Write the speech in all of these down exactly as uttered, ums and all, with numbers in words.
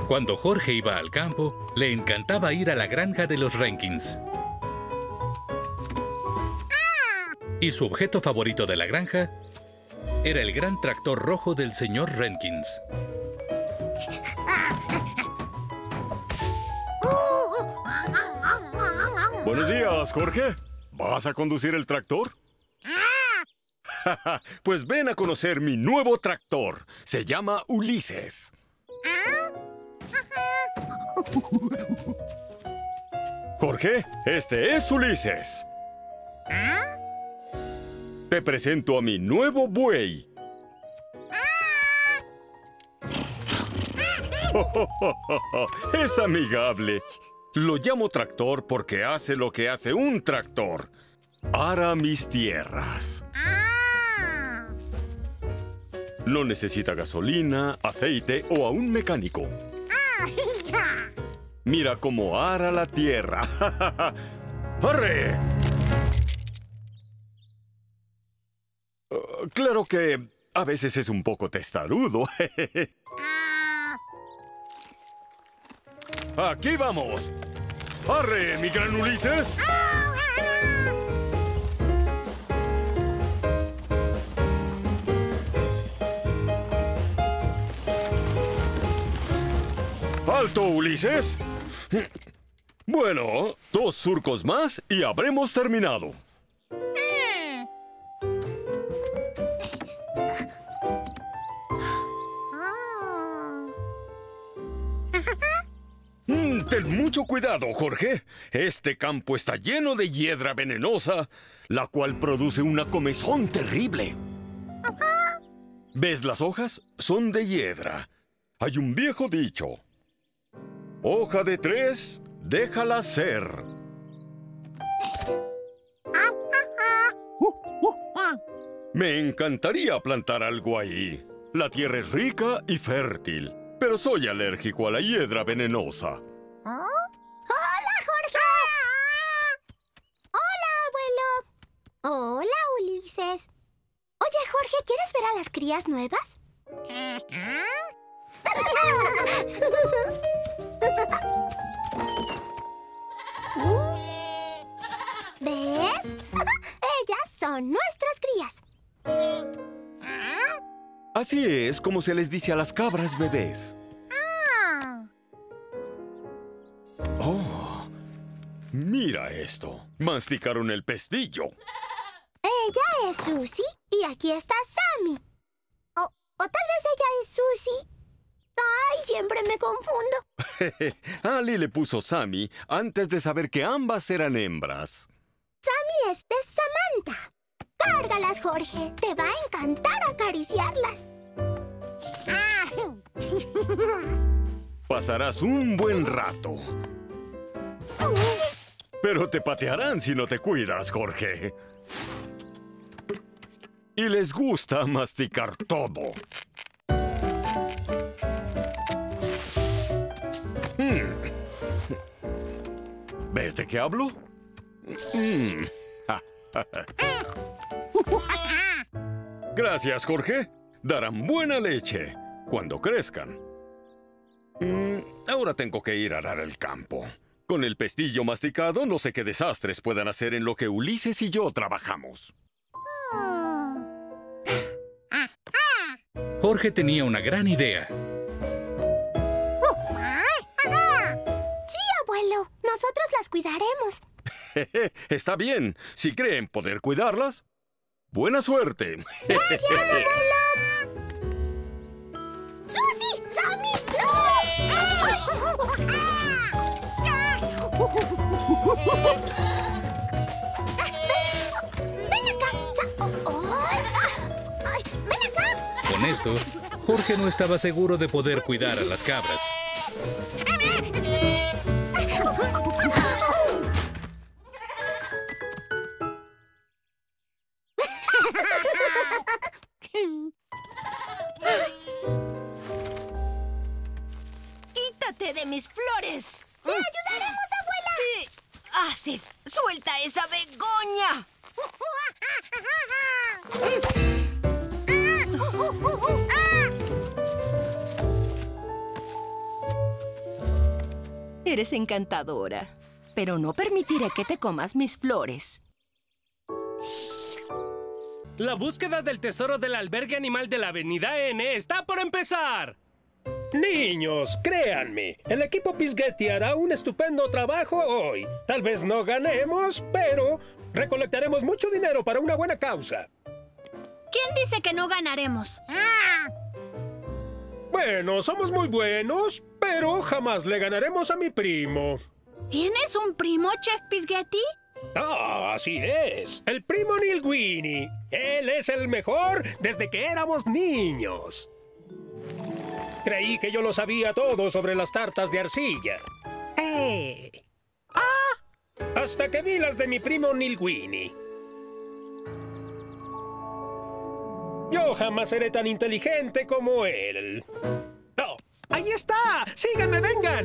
Cuando Jorge iba al campo, le encantaba ir a la granja de los Rankins. Y su objeto favorito de la granja era el gran tractor rojo del señor Rankins. Buenos días, Jorge. ¿Vas a conducir el tractor? Pues ven a conocer mi nuevo tractor. Se llama Ulises. Jorge, este es Ulises. Te presento a mi nuevo buey. Es amigable. Lo llamo tractor porque hace lo que hace un tractor. Ara mis tierras. No necesita gasolina, aceite o a un mecánico. Mira cómo ara la tierra. ¡Arre! Uh, claro que a veces es un poco testarudo. ¡Aquí vamos! ¡Arre, mi gran Ulises! ¡Alto, Ulises! Bueno, dos surcos más y habremos terminado. Mm, ten mucho cuidado, Jorge. Este campo está lleno de hiedra venenosa, la cual produce una comezón terrible. ¿Ves las hojas? Son de hiedra. Hay un viejo dicho. Hoja de tres, déjala ser. Me encantaría plantar algo ahí. La tierra es rica y fértil, pero soy alérgico a la hiedra venenosa. ¿Oh? ¡Hola, Jorge! ¡Hola, abuelo! ¡Hola, Ulises! Oye, Jorge, ¿quieres ver a las crías nuevas? ¿Ves? Ellas son nuestras crías. Así es como se les dice a las cabras bebés. Oh, mira esto. Masticaron el pestillo. Ella es Susie y aquí está Sammy. O, o tal vez ella es Susie. ¡Ay, siempre me confundo! Ali le puso Sammy antes de saber que ambas eran hembras. Sammy es de Samantha. Cárgalas, Jorge. Te va a encantar acariciarlas. Pasarás un buen rato. Pero te patearán si no te cuidas, Jorge. Y les gusta masticar todo. Hmm. ¿Ves de qué hablo? Mm. Gracias, Jorge. Darán buena leche cuando crezcan. Mm, ahora tengo que ir a arar el campo. Con el pestillo masticado, no sé qué desastres puedan hacer en lo que Ulises y yo trabajamos. Jorge tenía una gran idea. Sí, abuelo. Nosotros las cuidaremos. Está bien. Si creen poder cuidarlas, buena suerte. ¡Gracias, abuelo! ¡Susie! ¡Sammy! ¡Ven acá! ¡Ven acá! Con esto, Jorge no estaba seguro de poder cuidar a las cabras. ¡Quítate de mis flores! ¡Le ayudaremos, abuela! ¿Qué haces? ¡Suelta esa begoña! Eres encantadora, pero no permitiré que te comas mis flores. La búsqueda del tesoro del albergue animal de la Avenida N está por empezar. Niños, créanme, el equipo Pisguetti hará un estupendo trabajo hoy. Tal vez no ganemos, pero recolectaremos mucho dinero para una buena causa. ¿Quién dice que no ganaremos? Bueno, somos muy buenos, pero jamás le ganaremos a mi primo. ¿Tienes un primo, Chef Pisguetti? Ah, así es. El primo Nilguini. Él es el mejor desde que éramos niños. Creí que yo lo sabía todo sobre las tartas de arcilla. ¡Eh! ¡Ah! Hasta que vi las de mi primo Nilguini. Yo jamás seré tan inteligente como él. ¡Oh! ¡Ahí está! ¡Síganme, vengan!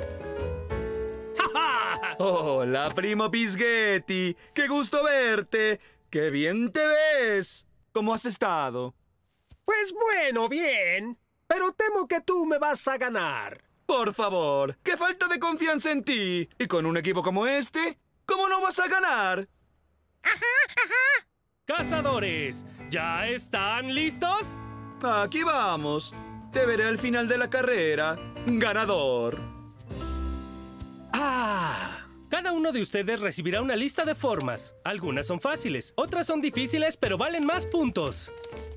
Hola, primo Pisguetti. ¡Qué gusto verte! ¡Qué bien te ves! ¿Cómo has estado? Pues bueno, bien. Pero temo que tú me vas a ganar. Por favor, qué falta de confianza en ti. Y con un equipo como este, ¿cómo no vas a ganar? Cazadores, ¿ya están listos? Aquí vamos. Te veré al final de la carrera. ¡Ganador! ¡Ah! Cada uno de ustedes recibirá una lista de formas. Algunas son fáciles, otras son difíciles, pero valen más puntos.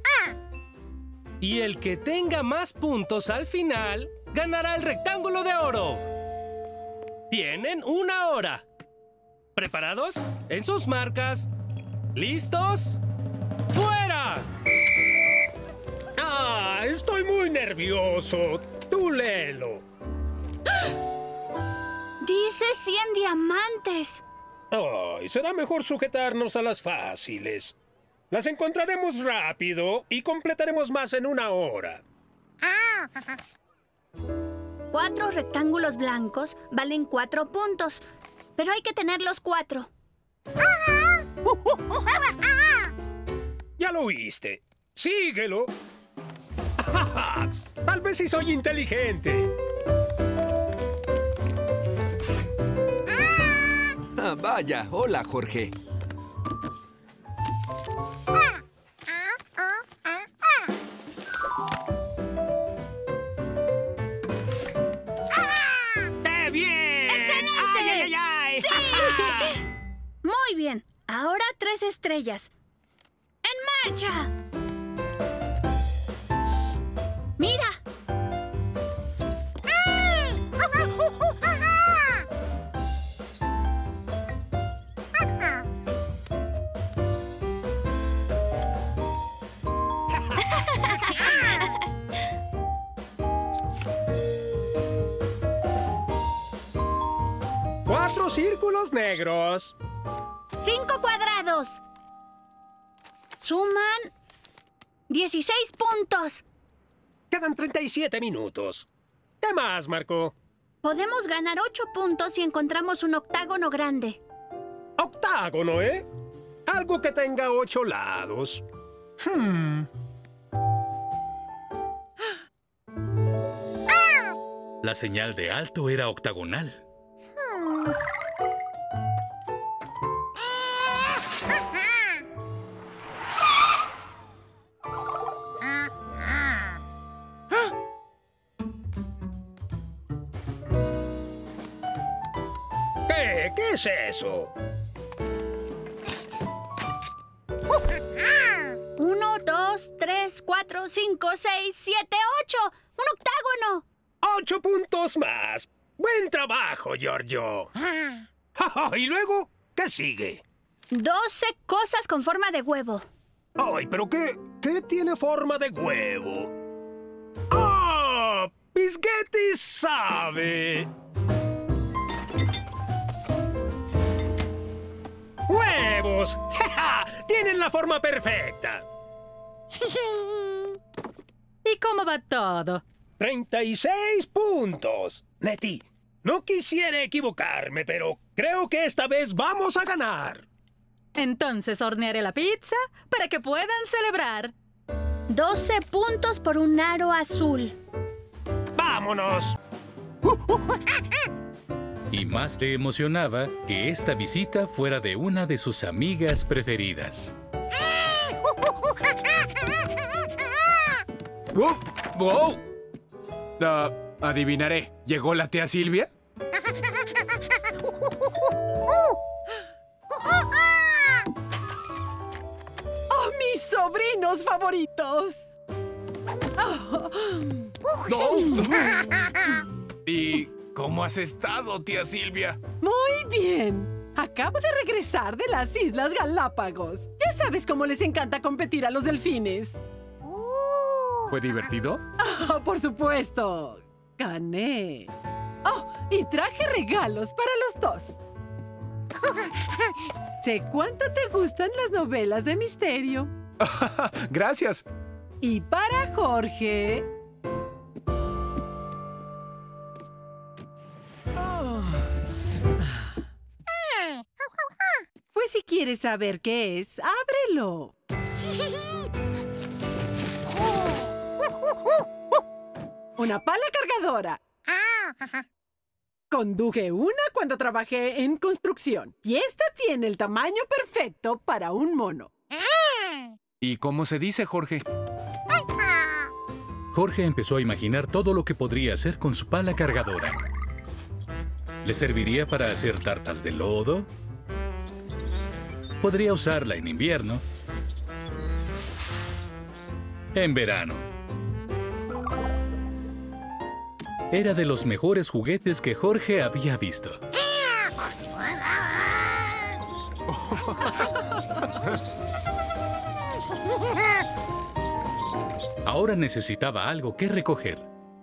Y el que tenga más puntos al final, ganará el rectángulo de oro. Tienen una hora. ¿Preparados? En sus marcas. ¿Listos? ¡Fuera! ¡Ah! Estoy muy nervioso. Tú léelo. Dice cien diamantes. Ay, será mejor sujetarnos a las fáciles. Las encontraremos rápido y completaremos más en una hora. Cuatro rectángulos blancos valen cuatro puntos, pero hay que tener los cuatro. Ya lo oíste. Síguelo. Tal vez sí soy inteligente. Ah, vaya. Hola, Jorge. ¡Qué bien! ¡Excelente! ¡Ay, ay, ay, ay! ¡Sí! Muy bien. Ahora tres estrellas. ¡En marcha! ¡Mira! Cuatro círculos negros. ¡Cinco cuadrados! Suman dieciséis puntos. Quedan treinta y siete minutos. ¿Qué más, Marco? Podemos ganar ocho puntos si encontramos un octágono grande. Octágono, ¿eh? Algo que tenga ocho lados. Hmm. La señal de alto era octagonal. ¿Qué? ¿Qué es eso? Uno, dos, tres, cuatro, cinco, seis, siete, ocho. ¡Un octágono! ¡Ocho puntos más! ¡Buen trabajo, Giorgio! ¿Y luego qué sigue? Doce cosas con forma de huevo. ¡Ay, pero qué! ¿Qué tiene forma de huevo? ¡Oh! ¡Pisguetti sabe! ¡Huevos! ¡Ja, ja! ¡Tienen la forma perfecta! ¿Y cómo va todo? ¡treinta y seis puntos! Nettie, no quisiera equivocarme, pero creo que esta vez vamos a ganar. Entonces hornearé la pizza para que puedan celebrar. Doce puntos por un aro azul. ¡Vámonos! Y más le emocionaba que esta visita fuera de una de sus amigas preferidas. ¡Oh! ¡Oh! Uh, adivinaré. ¿Llegó la tía Silvia? ¡Oh, mis sobrinos favoritos! Oh. ¿Y cómo has estado, tía Silvia? Muy bien. Acabo de regresar de las Islas Galápagos. Ya sabes cómo les encanta competir a los delfines. ¿Fue divertido? Oh, por supuesto. Gané. Oh, y traje regalos para los dos. Sé cuánto te gustan las novelas de misterio. Gracias. Y para Jorge... Oh. Pues si quieres saber qué es, ábrelo. Una pala cargadora. Conduje una cuando trabajé en construcción. Y esta tiene el tamaño perfecto para un mono. ¿Y cómo se dice, Jorge? Jorge empezó a imaginar todo lo que podría hacer con su pala cargadora. ¿Le serviría para hacer tartas de lodo? Podría usarla en invierno. En verano. Era de los mejores juguetes que Jorge había visto. Ahora necesitaba algo que recoger.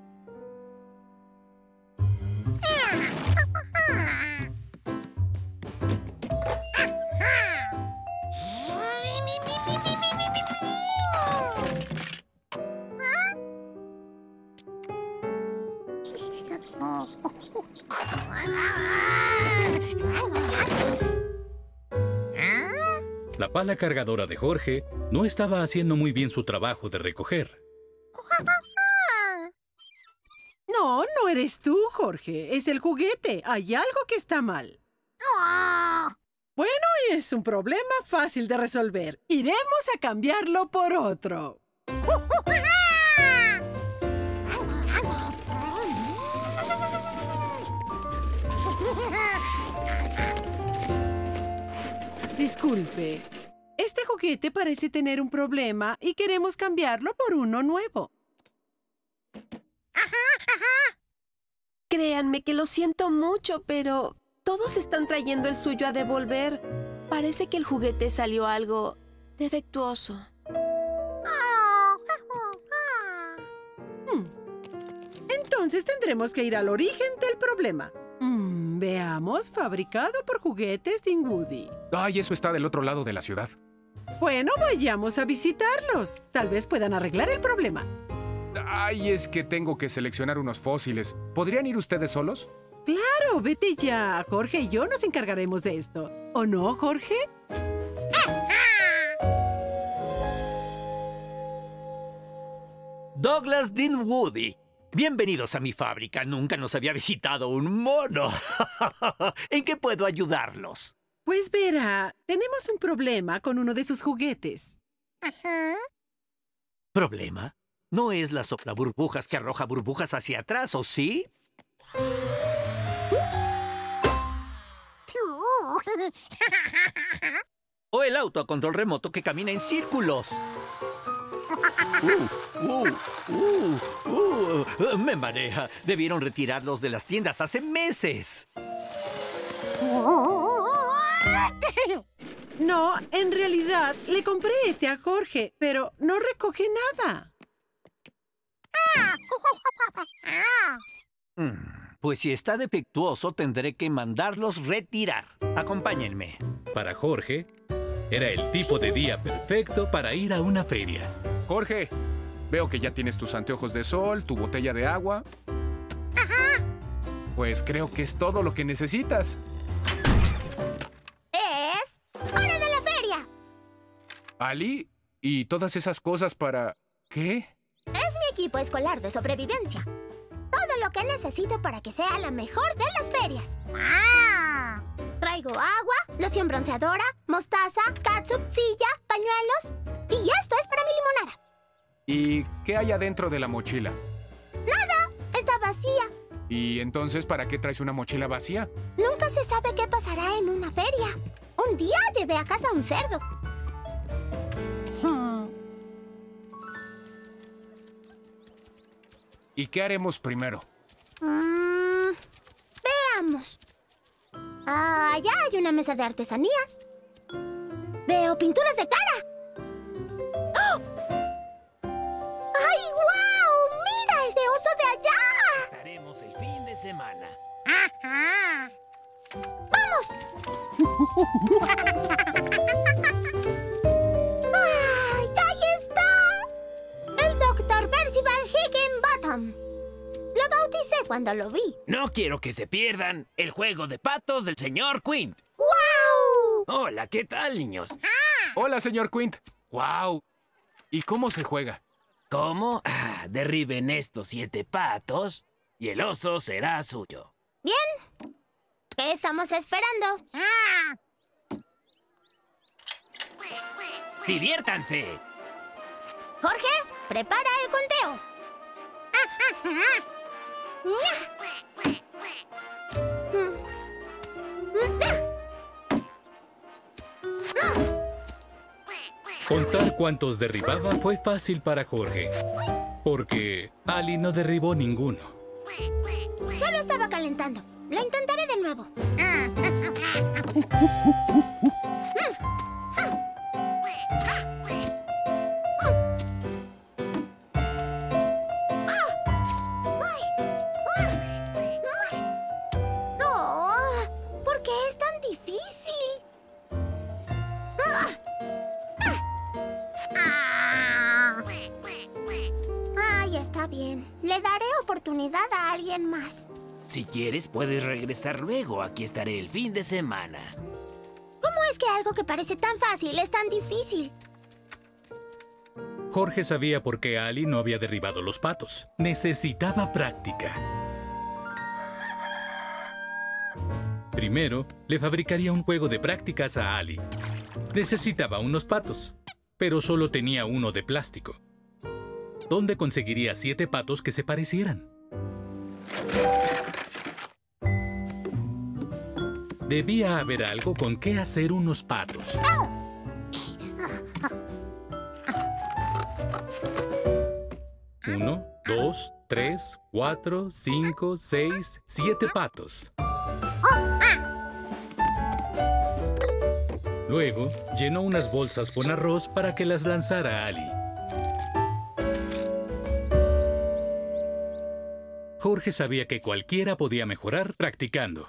La pala cargadora de Jorge no estaba haciendo muy bien su trabajo de recoger. No, no eres tú, Jorge. Es el juguete. Hay algo que está mal. Bueno, es un problema fácil de resolver. Iremos a cambiarlo por otro. Disculpe, este juguete parece tener un problema y queremos cambiarlo por uno nuevo. Créanme que lo siento mucho, pero todos están trayendo el suyo a devolver. Parece que el juguete salió algo defectuoso. Hmm. Entonces tendremos que ir al origen del problema. Mm, veamos, fabricado por Juguetes Dinwoody. Ay, eso está del otro lado de la ciudad. Bueno, vayamos a visitarlos. Tal vez puedan arreglar el problema. Ay, es que tengo que seleccionar unos fósiles. ¿Podrían ir ustedes solos? Claro, vete ya. Jorge y yo nos encargaremos de esto. ¿O no, Jorge? Douglas Dinwoody. Bienvenidos a mi fábrica. Nunca nos había visitado un mono. ¿En qué puedo ayudarlos? Pues verá, tenemos un problema con uno de sus juguetes. Ajá. ¿Problema? ¿No es la soplaburbujas que arroja burbujas hacia atrás, o sí? ¿O el auto a control remoto que camina en círculos? Uh, uh, uh, uh, me marea. Debieron retirarlos de las tiendas hace meses. No, en realidad le compré este a Jorge, pero no recoge nada. Mm, pues si está defectuoso, tendré que mandarlos retirar. Acompáñenme. Para Jorge, era el tipo de día perfecto para ir a una feria. Jorge, veo que ya tienes tus anteojos de sol, tu botella de agua. Ajá. Pues creo que es todo lo que necesitas. ¡Es hora de la feria! Ali, ¿y todas esas cosas para qué? Es mi equipo escolar de sobrevivencia. Todo lo que necesito para que sea la mejor de las ferias. Traigo agua, loción bronceadora, mostaza, catsup, silla, pañuelos. Y esto es para mi limonada. ¿Y qué hay adentro de la mochila? ¡Nada! Está vacía. ¿Y entonces para qué traes una mochila vacía? Nunca se sabe qué pasará en una feria. Un día llevé a casa un cerdo. ¿Y qué haremos primero? Mm, veamos. Ah, allá hay una mesa de artesanías. Veo pinturas de cara. ¡Oh! ¡Ay, guau! ¡Mira ese oso de allá! Estaremos el fin de semana. ¡Vamos! ¡Ay, ahí está! El doctor Percival Higginbottom. Lo bauticé cuando lo vi. No quiero que se pierdan el juego de patos del señor Quint. ¡Guau! Hola, ¿qué tal, niños? Hola, señor Quint. ¡Wow! ¿Y cómo se juega? ¿Cómo? Ah, derriben estos siete patos y el oso será suyo. Bien. ¿Qué estamos esperando? ¡Diviértanse! Jorge, prepara el conteo. Contar cuántos derribaba fue fácil para Jorge, porque Ali no derribó ninguno. Solo estaba calentando. Lo intentaré de nuevo. No, ¿por qué es tan difícil? Ay, está bien. Le daré oportunidad a alguien más. Si quieres, puedes regresar luego. Aquí estaré el fin de semana. ¿Cómo es que algo que parece tan fácil es tan difícil? Jorge sabía por qué Ali no había derribado los patos. Necesitaba práctica. Primero, le fabricaría un juego de prácticas a Ali. Necesitaba unos patos, pero solo tenía uno de plástico. ¿Dónde conseguiría siete patos que se parecieran? Debía haber algo con qué hacer unos patos. Uno, dos, tres, cuatro, cinco, seis, siete patos. Luego, llenó unas bolsas con arroz para que las lanzara Ali. Jorge sabía que cualquiera podía mejorar practicando.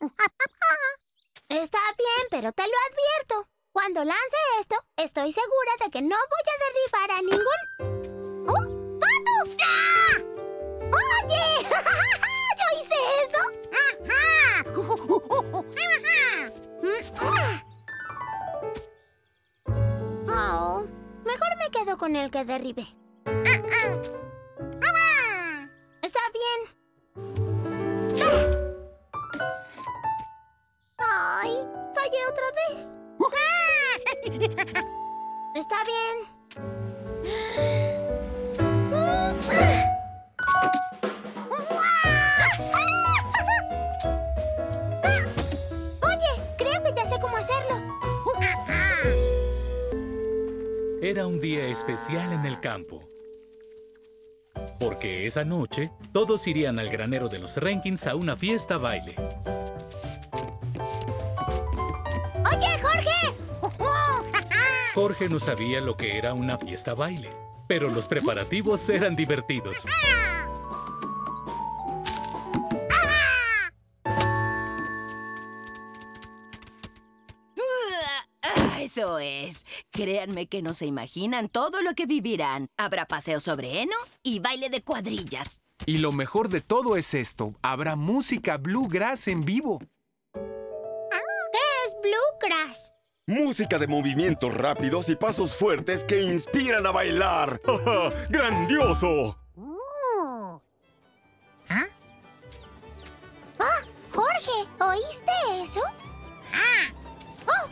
Está bien, pero te lo advierto. Cuando lance esto, estoy segura de que no voy a derribar a ningún... ¡Oh! ¡Pato! ¡Ya! ¡Oye! ¿Yo hice eso? Oh, mejor me quedo con el que derribé. Está bien. ¡Ay! Fallé otra vez. Está bien. Oye, creo que ya sé cómo hacerlo. Era un día especial en el campo. Porque esa noche, todos irían al granero de los Rankins a una fiesta baile. ¡Oye, Jorge! Jorge no sabía lo que era una fiesta baile, pero los preparativos eran divertidos. Eso es. Créanme que no se imaginan todo lo que vivirán. Habrá paseo sobre heno y baile de cuadrillas. Y lo mejor de todo es esto. Habrá música bluegrass en vivo. ¿Qué es bluegrass? Música de movimientos rápidos y pasos fuertes que inspiran a bailar. ¡Grandioso! Uh. ¿Ah? ¿Oíste eso? ¡Oh!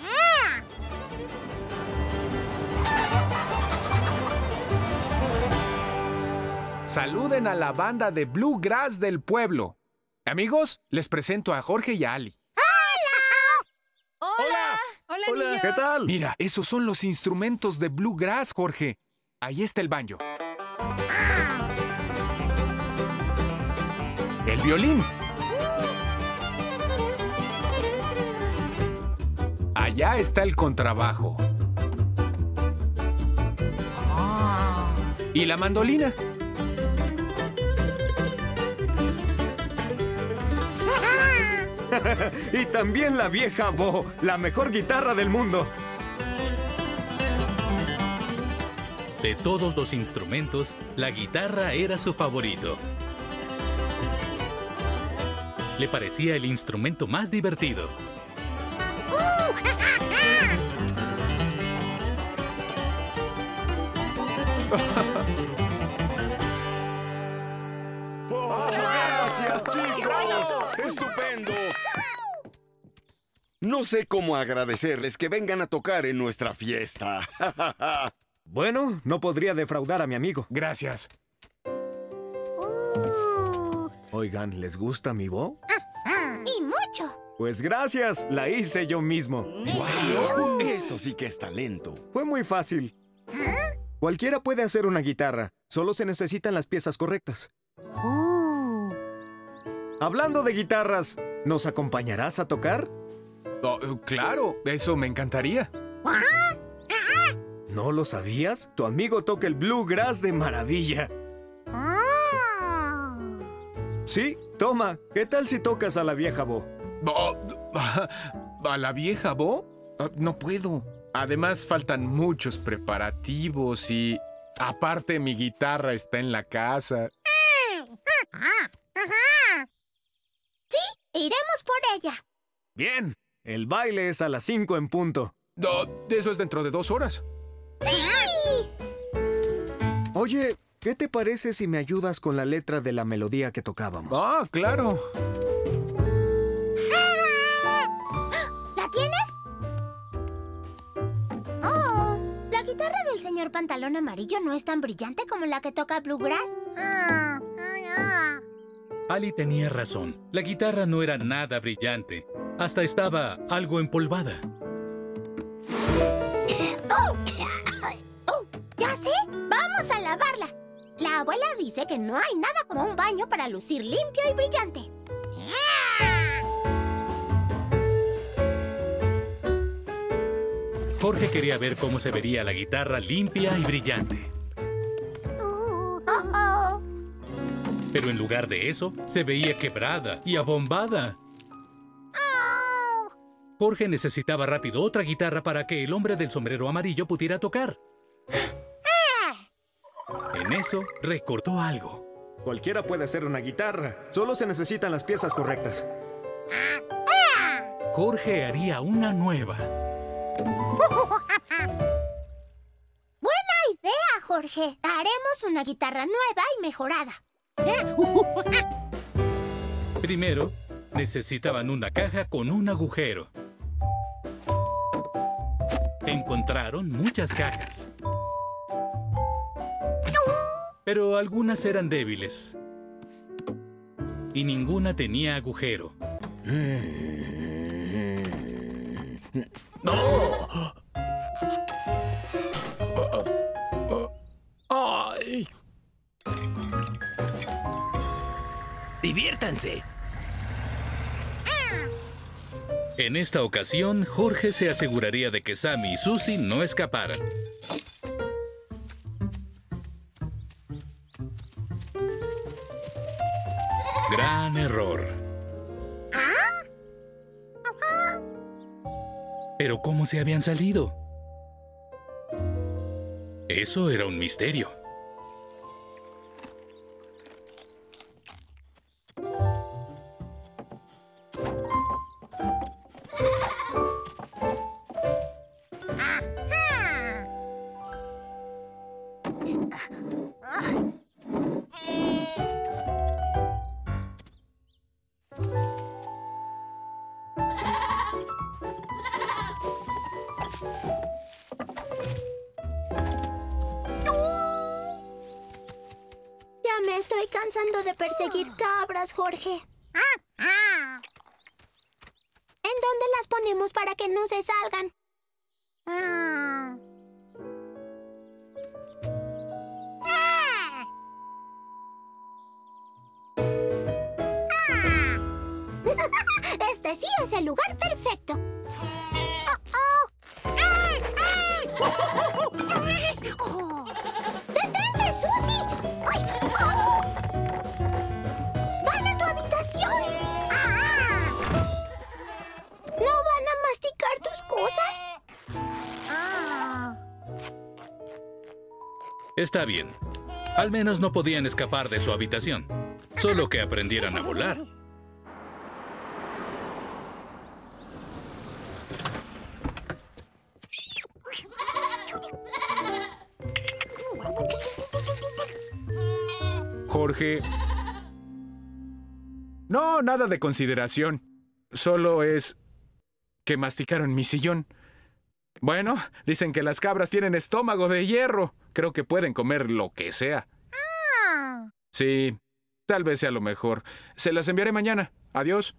Saluden a la banda de Bluegrass del pueblo. Amigos, les presento a Jorge y a Ali. ¡Hola! ¡Hola! ¡Hola, Hola, niños! ¿qué tal? Mira, esos son los instrumentos de Bluegrass, Jorge. Ahí está el banjo. El violín. Allá está el contrabajo. Y la mandolina. Y también la vieja Bo, la mejor guitarra del mundo. De todos los instrumentos, la guitarra era su favorito. Le parecía el instrumento más divertido. ¡Gracias, chicos! ¡Estupendo! No sé cómo agradecerles que vengan a tocar en nuestra fiesta. Bueno, no podría defraudar a mi amigo. Gracias. Uh. Oigan, ¿les gusta mi Bo? Y mucho. Pues gracias, la hice yo mismo. ¡Wow! Eso sí que es talento. Fue muy fácil. Cualquiera puede hacer una guitarra, solo se necesitan las piezas correctas. Uh. Hablando de guitarras, ¿nos acompañarás a tocar? Oh, claro, eso me encantaría. ¿No lo sabías? Tu amigo toca el bluegrass de maravilla. Ah. Sí, toma. ¿Qué tal si tocas a la vieja Bo? Oh, ¿a la vieja Bo? Oh, no puedo. Además, faltan muchos preparativos y... aparte, mi guitarra está en la casa. Sí, iremos por ella. Bien. El baile es a las cinco en punto. Oh, eso es dentro de dos horas. ¡Sí! Oye, ¿qué te parece si me ayudas con la letra de la melodía que tocábamos? Ah, claro. ¿La tienes? Oh, la guitarra del señor Pantalón Amarillo no es tan brillante como la que toca Bluegrass. Ali tenía razón. La guitarra no era nada brillante. Hasta estaba algo empolvada. ¡Oh! ¡Oh! ¡Ya sé! ¡Vamos a lavarla! La abuela dice que no hay nada como un baño para lucir limpio y brillante. Jorge quería ver cómo se vería la guitarra limpia y brillante. ¡Oh, oh! Pero en lugar de eso, se veía quebrada y abombada. ¡Oh! Jorge necesitaba rápido otra guitarra para que el hombre del sombrero amarillo pudiera tocar. En eso, recordó algo. Cualquiera puede hacer una guitarra. Solo se necesitan las piezas correctas. Jorge haría una nueva. ¡Buena idea, Jorge! Haremos una guitarra nueva y mejorada. Primero, necesitaban una caja con un agujero. Encontraron muchas cajas. Pero algunas eran débiles. Y ninguna tenía agujero. ¡No! ¡Ay! ¡Diviértanse! En esta ocasión, Jorge se aseguraría de que Sammy y Susie no escaparan. Gran error. ¿Pero cómo se habían salido? Eso era un misterio. cansando de perseguir cabras, Jorge. ¿En dónde las ponemos para que no se salgan? Este sí es el lugar perfecto. ¡Detente, Susie! ¡Van a tu habitación! ¿No van a masticar tus cosas? Está bien. Al menos no podían escapar de su habitación. Solo que aprendieran a volar. Jorge... No, nada de consideración. Solo es que masticaron mi sillón. Bueno, dicen que las cabras tienen estómago de hierro. Creo que pueden comer lo que sea. Sí, tal vez sea lo mejor. Se las enviaré mañana. Adiós.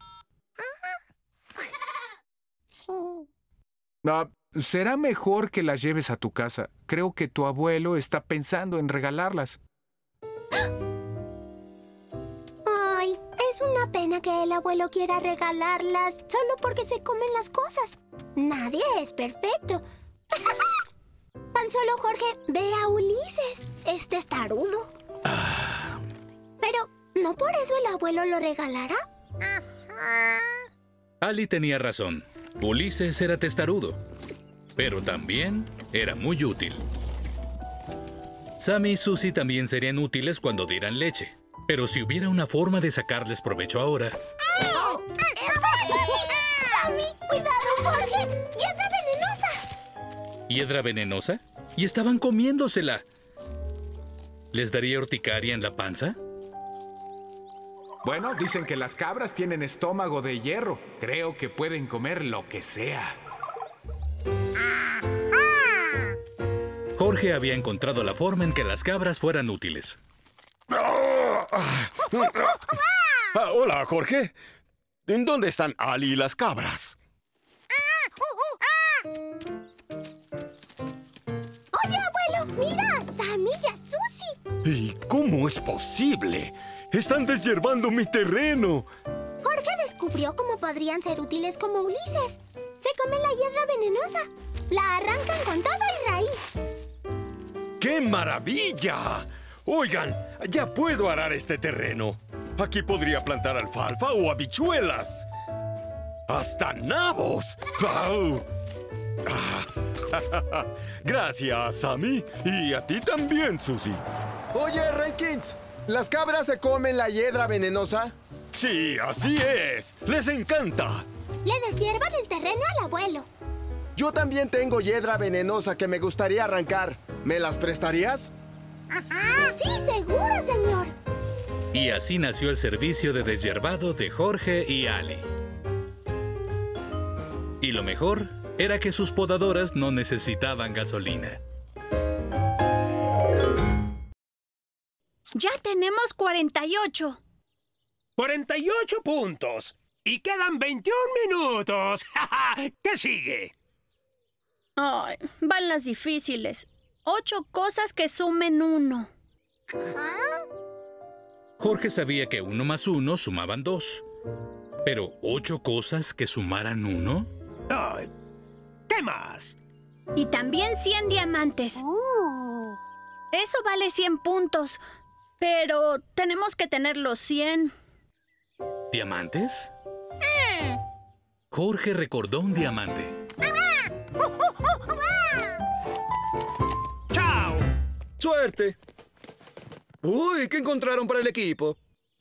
Ah, será mejor que las lleves a tu casa. Creo que tu abuelo está pensando en regalarlas. Ay, es una pena que el abuelo quiera regalarlas solo porque se comen las cosas. Nadie es perfecto. Tan solo Jorge ve a Ulises. Es testarudo. Pero, ¿no por eso el abuelo lo regalará? Ali tenía razón. Ulises era testarudo. Pero también era muy útil. Sammy y Susie también serían útiles cuando dieran leche. Pero si hubiera una forma de sacarles provecho ahora... ¡Oh! ¡Espera, Susie! ¡Sammy! ¡Cuidado, Jorge! ¡Hiedra venenosa! ¿Hiedra venenosa? Y estaban comiéndosela. ¿Les daría urticaria en la panza? Bueno, dicen que las cabras tienen estómago de hierro. Creo que pueden comer lo que sea. Jorge había encontrado la forma en que las cabras fueran útiles. Ah, hola, Jorge. ¿En dónde están Ali y las cabras? Oye, abuelo, mira a Sammy y a Susie. ¿Y cómo es posible? ¡Están deshiervando mi terreno! Jorge descubrió cómo podrían ser útiles como Ulises. Se comen la hiedra venenosa. La arrancan con todo y raíz. ¡Qué maravilla! Oigan, ya puedo arar este terreno. Aquí podría plantar alfalfa o habichuelas. ¡Hasta nabos! ¡Au! Gracias, Sammy. Y a ti también, Susie. Oye, Rankins, ¿las cabras se comen la hiedra venenosa? Sí, así es. Les encanta. Le deshiervan el terreno al abuelo. Yo también tengo hiedra venenosa que me gustaría arrancar. ¿Me las prestarías? Sí, seguro, señor. Y así nació el servicio de deshiervado de Jorge y Ali. Y lo mejor era que sus podadoras no necesitaban gasolina. Ya tenemos cuarenta y ocho. ¡cuarenta y ocho puntos! ¡Y quedan veintiún minutos! ¿Qué sigue? Ay, van las difíciles. Ocho cosas que sumen uno. Jorge sabía que uno más uno sumaban dos. Pero ¿ocho cosas que sumaran uno? Ay, ¿qué más? Y también cien diamantes. Uh. Eso vale cien puntos. Pero tenemos que tener los cien. ¿Diamantes? Jorge recordó un diamante. ¡Chao! ¡Suerte! Uy, ¿qué encontraron para el equipo?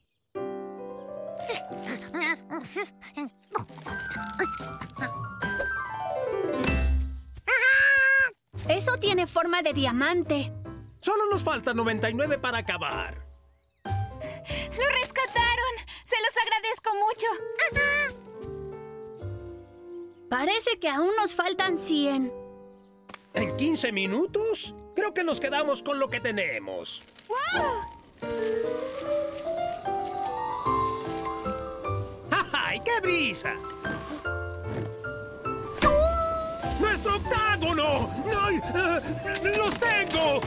Eso tiene forma de diamante. Solo nos faltan noventa y nueve para acabar. ¡Lo rescataron! ¡Se los agradezco mucho! Parece que aún nos faltan cien. ¿En quince minutos? Creo que nos quedamos con lo que tenemos. ¡Wow! ¡Qué brisa! ¡Nuestro octágono! ¡Ay, eh, ¡los tengo!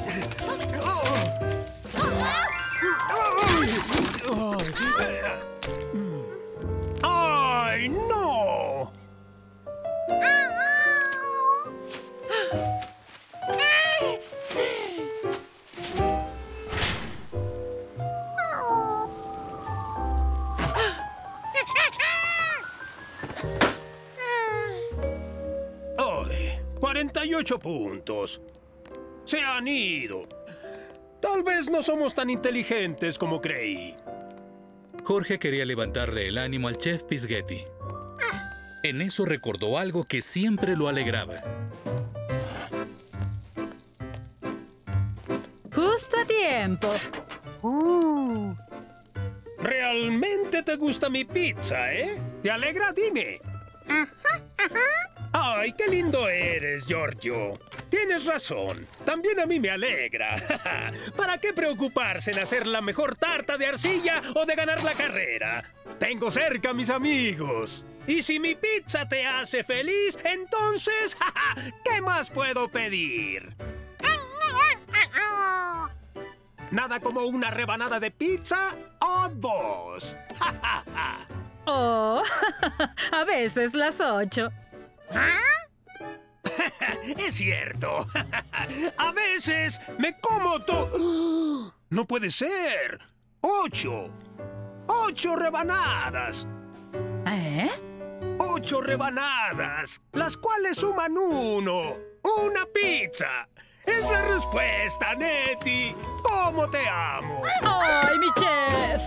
¡Ay, no! ¡Ay! cuarenta y ocho puntos. Se han ido. Tal vez no somos tan inteligentes como creí. Jorge quería levantarle el ánimo al chef Pisghetti. En eso recordó algo que siempre lo alegraba. Justo a tiempo. Uh. ¿Realmente te gusta mi pizza, eh? ¿Te alegra? Dime. ¡Ay, qué lindo eres, Giorgio! Tienes razón. También a mí me alegra. ¿Para qué preocuparse en hacer la mejor tarta de arcilla o de ganar la carrera? Tengo cerca a mis amigos. Y si mi pizza te hace feliz, entonces, ¿qué más puedo pedir? Nada como una rebanada de pizza o dos. Oh, a veces las ocho. Es cierto. A veces me como todo. No puede ser. Ocho. Ocho rebanadas. ¿Eh? Ocho rebanadas, las cuales suman uno. Una pizza. Es la respuesta, Nettie. ¿Cómo te amo? ¡Ay, mi chef!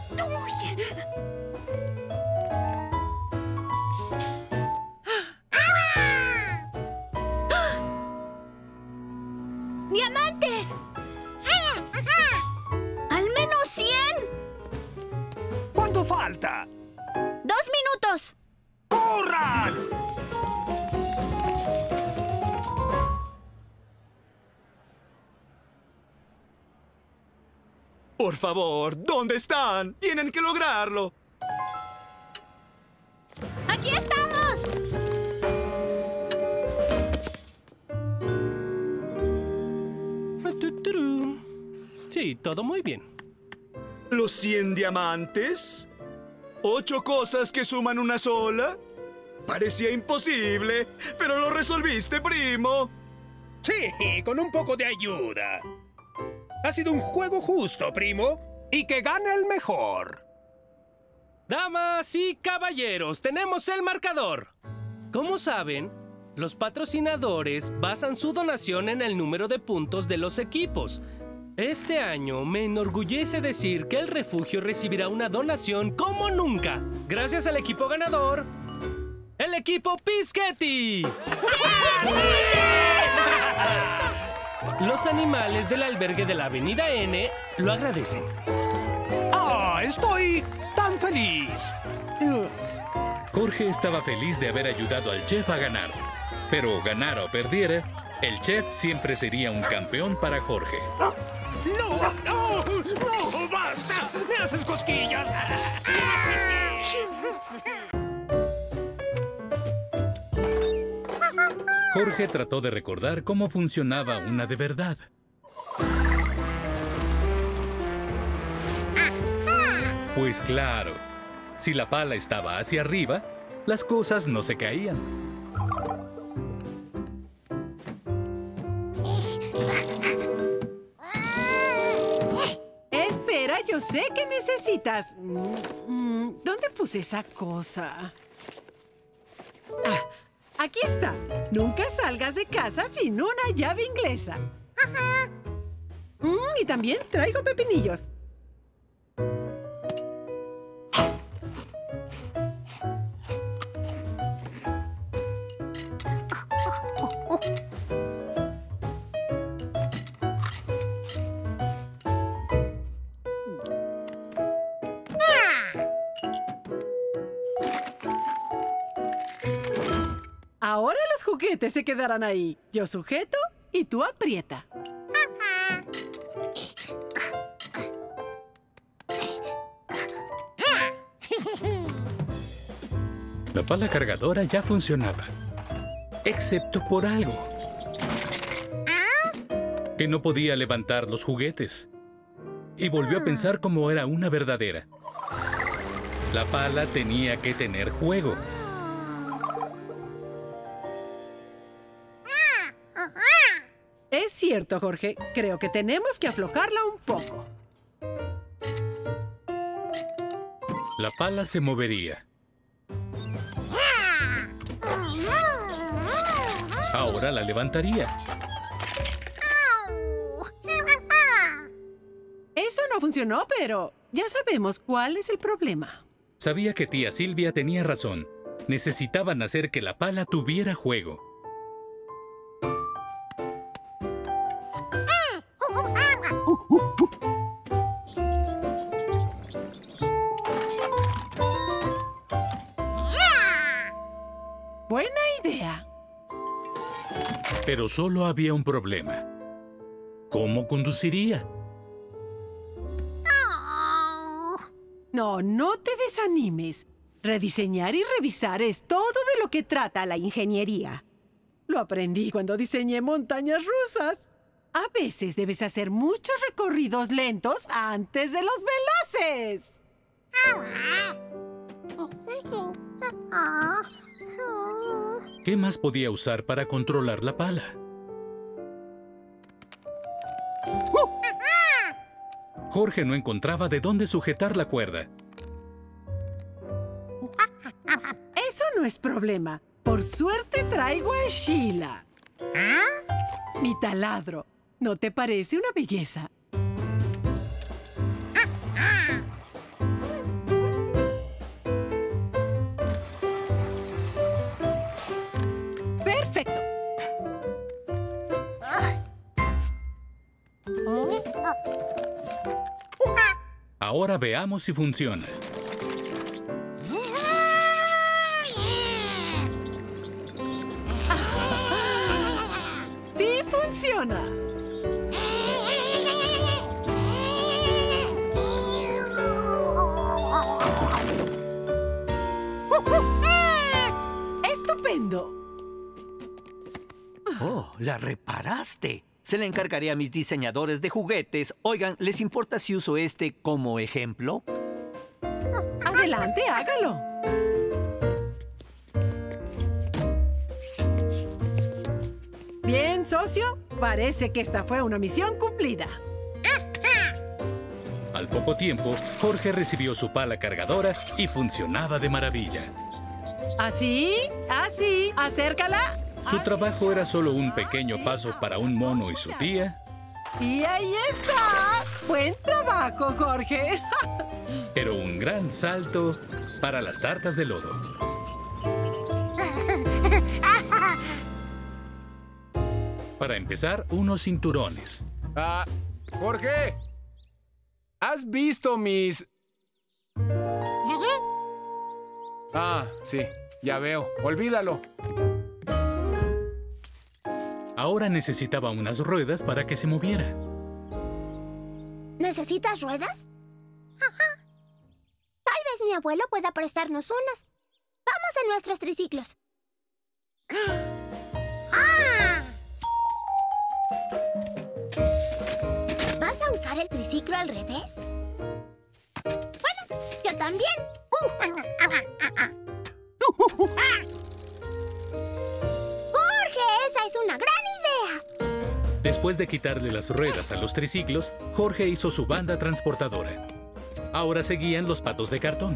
¡Diamantes! ¡Al menos cien! ¿Cuánto falta? ¡Dos minutos! ¡Corran! Por favor, ¿dónde están? Tienen que lograrlo. ¡Aquí estamos! Sí, todo muy bien. ¿Los cien diamantes? ¿Ocho cosas que suman una sola? Parecía imposible, pero lo resolviste, primo. Sí, con un poco de ayuda. Ha sido un juego justo, primo. Y que gane el mejor. Damas y caballeros, tenemos el marcador. Como saben, los patrocinadores basan su donación en el número de puntos de los equipos. Este año me enorgullece decir que el refugio recibirá una donación como nunca. Gracias al equipo ganador, el equipo Pisghetti. Los animales del albergue de la Avenida N lo agradecen. ¡Ah, estoy tan feliz! Jorge estaba feliz de haber ayudado al chef a ganar. Pero ganara o perdiera, el chef siempre sería un campeón para Jorge. ¡No! ¡No! ¡No! ¡Basta! ¡Me haces cosquillas! Jorge trató de recordar cómo funcionaba una de verdad. Pues claro, si la pala estaba hacia arriba, las cosas no se caían. Espera, yo sé que necesitas... ¿Dónde puse esa cosa? Ah, aquí está. Nunca salgas de casa sin una llave inglesa. Mm, y también traigo pepinillos. Ahora los juguetes se quedarán ahí. Yo sujeto y tú aprieta. La pala cargadora ya funcionaba, excepto por algo. Que no podía levantar los juguetes. Y volvió a pensar cómo era una verdadera. La pala tenía que tener juego. Es cierto, Jorge. Creo que tenemos que aflojarla un poco. La pala se movería. Ahora la levantaría. Eso no funcionó, pero ya sabemos cuál es el problema. Sabía que tía Silvia tenía razón. Necesitaban hacer que la pala tuviera juego. Buena idea. Pero solo había un problema. ¿Cómo conduciría? No, no te desanimes. Rediseñar y revisar es todo de lo que trata la ingeniería. Lo aprendí cuando diseñé montañas rusas. A veces debes hacer muchos recorridos lentos antes de los veloces. ¿Qué más podía usar para controlar la pala? Jorge no encontraba de dónde sujetar la cuerda. Eso no es problema. Por suerte traigo a Sheila. Mi taladro. ¿No te parece una belleza? ¡Perfecto! Ahora veamos si funciona. ¡Sí funciona! ¡Estupendo! Oh, la reparaste. Se la encargaré a mis diseñadores de juguetes. Oigan, ¿les importa si uso este como ejemplo? Adelante, hágalo. Bien, socio. Parece que esta fue una misión cumplida. Al poco tiempo, Jorge recibió su pala cargadora y funcionaba de maravilla. ¿Así? ¿Así? Acércala. Su trabajo era solo un pequeño paso para un mono y su tía. Y ahí está. Buen trabajo, Jorge. Pero un gran salto para las tartas de lodo. Para empezar, unos cinturones. Ah, Jorge. ¿Has visto mis...? Ah, sí. Ya veo. Olvídalo. Ahora necesitaba unas ruedas para que se moviera. ¿Necesitas ruedas? Tal vez mi abuelo pueda prestarnos unas. Vamos en nuestros triciclos. ¿Vas a usar el triciclo al revés? Bueno, yo también. ¡Jorge, esa es una gran idea! Después de quitarle las ruedas a los triciclos, Jorge hizo su banda transportadora. Ahora seguían los patos de cartón.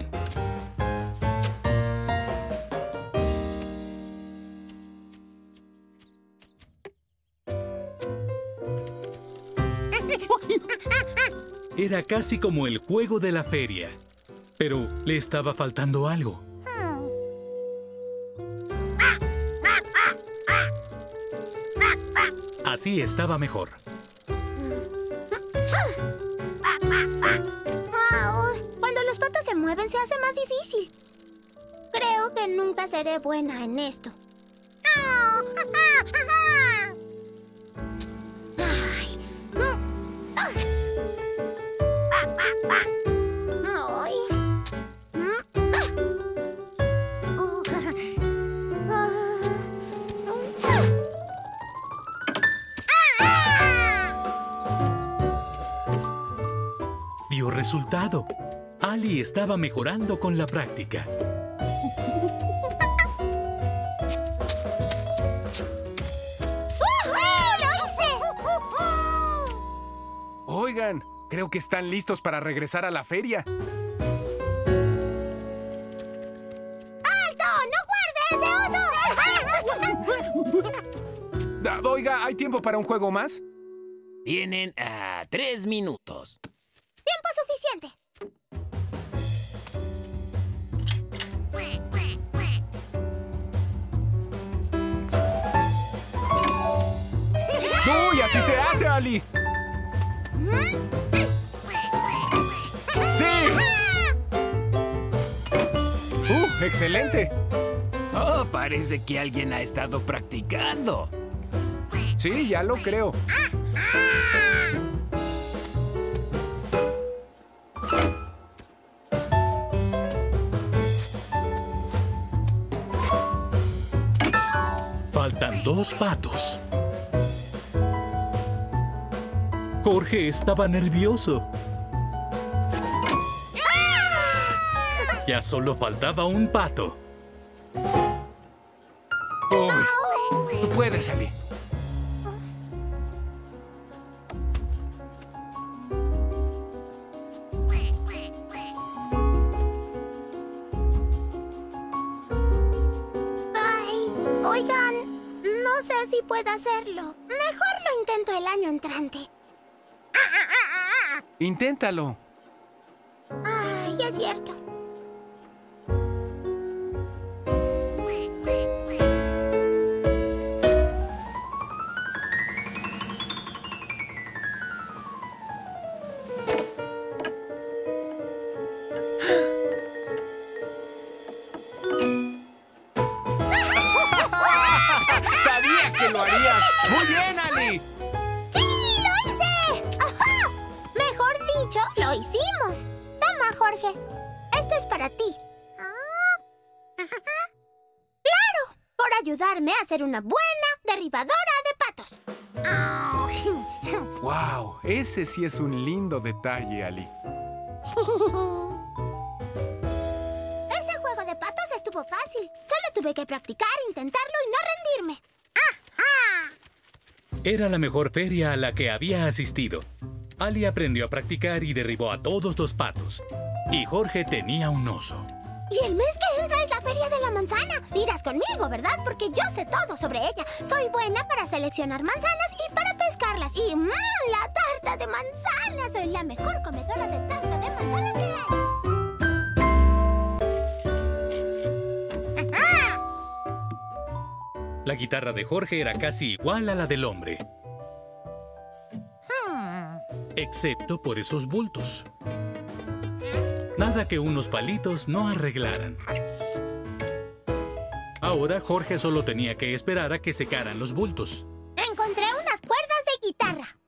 Era casi como el juego de la feria, pero le estaba faltando algo. Así estaba mejor. Cuando los patos se mueven se hace más difícil. Creo que nunca seré buena en esto. Ay. resultado. Ali estaba mejorando con la práctica. Oigan, creo que están listos para regresar a la feria. ¡Alto! ¡No guarde ese oso! Da- Oiga, ¿hay tiempo para un juego más? Tienen a tres minutos. Tiempo suficiente. ¡Uy, así se hace, Ali! ¡Sí! ¡Uh, excelente! Oh, parece que alguien ha estado practicando. Sí, ya lo creo. Faltan dos patos. Jorge estaba nervioso. Ya solo faltaba un pato. Uy, tú puedes, Ali. Ay, oigan, no sé si puedo hacerlo. Mejor lo intento el año entrante. Inténtalo. Ay, es cierto. ¡Sabía que lo harías! ¡Muy bien, Ali! ¡Sí, lo hice! ¡Ajá! Mejor dicho, lo hicimos. Toma, Jorge. Esto es para ti. ¡Claro! Por ayudarme a ser una buena derribadora de patos. ¡Wow! Ese sí es un lindo detalle, Ali. Ese juego de patos estuvo fácil. Solo tuve que practicar, intentarlo y no rendirme. Era la mejor feria a la que había asistido. Ali aprendió a practicar y derribó a todos los patos. Y Jorge tenía un oso. Y el mes que entra es la feria de la manzana. Irás conmigo, ¿verdad? Porque yo sé todo sobre ella. Soy buena para seleccionar manzanas y para pescarlas. Y mmm, la tarta de manzana. Soy la mejor comedora de tarta de manzana que hay. La guitarra de Jorge era casi igual a la del hombre. Excepto por esos bultos. Nada que unos palitos no arreglaran. Ahora Jorge solo tenía que esperar a que secaran los bultos. Encontré unas cuerdas de guitarra.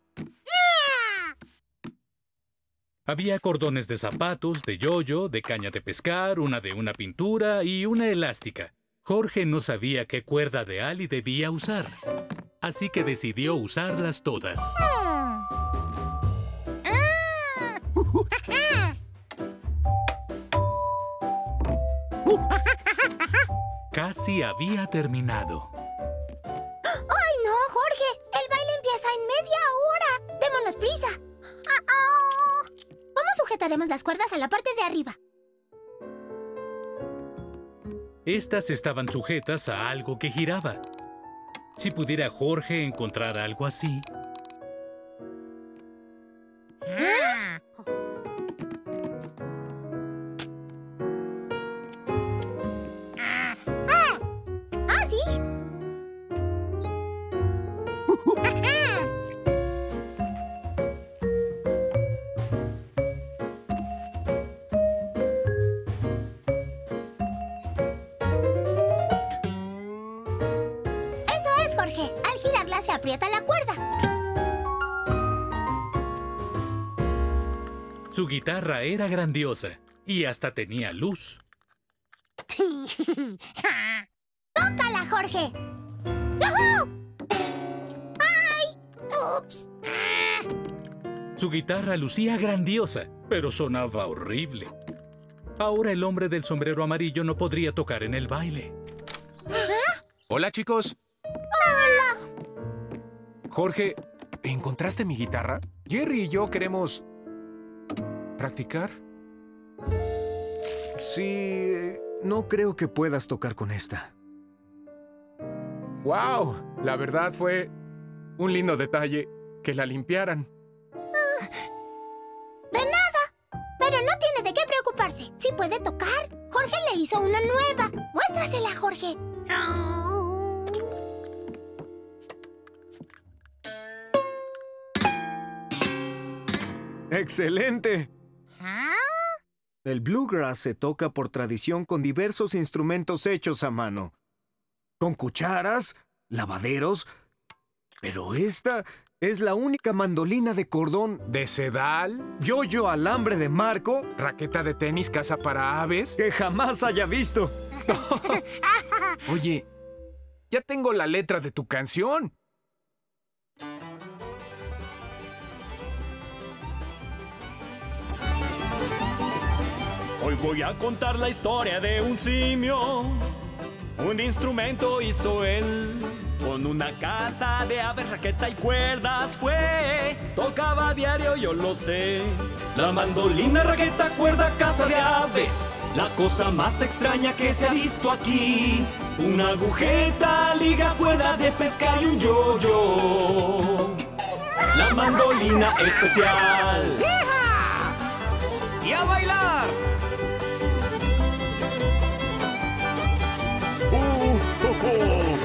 Había cordones de zapatos, de yoyo, de caña de pescar, una de una pintura y una elástica. Jorge no sabía qué cuerda de Ali debía usar, así que decidió usarlas todas. Casi había terminado. ¡Ay, no, Jorge! El baile empieza en media hora. Démonos prisa. ¿Cómo sujetaremos las cuerdas a la parte de arriba? Estas estaban sujetas a algo que giraba. Si pudiera Jorge encontrar algo así. ¿Ah, sí? Eso es, Jorge. Al girarla se aprieta la cuerda. Su guitarra era grandiosa y hasta tenía luz. ¡Tócala, Jorge! ¡Yujú! ¡Ay! ¡Ups! Su guitarra lucía grandiosa pero sonaba horrible. Ahora el hombre del sombrero amarillo no podría tocar en el baile. Hola, chicos. ¡Hola! Jorge, ¿encontraste mi guitarra? Jerry y yo queremos... ¿practicar? Sí, no creo que puedas tocar con esta. ¡Wow! La verdad fue un lindo detalle que la limpiaran. De nada. Pero no tiene de qué preocuparse. Sí puede tocar. Jorge le hizo una nueva. Muéstrasela, Jorge. ¡Excelente! El bluegrass se toca por tradición con diversos instrumentos hechos a mano. Con cucharas, lavaderos... Pero esta es la única mandolina de cordón... ¿De sedal? Yo-yo alambre de marco... ¿Raqueta de tenis caza para aves? ...que jamás haya visto. Oye, ya tengo la letra de tu canción. Hoy voy a contar la historia de un simio. Un instrumento hizo él. Con una casa de aves, raqueta y cuerdas fue. Tocaba a diario, yo lo sé. La mandolina, raqueta, cuerda, casa de aves. La cosa más extraña que se ha visto aquí. Una agujeta, liga, cuerda de pescar y un yo-yo. La mandolina especial. ¡Y a bailar! Uh, uh, uh.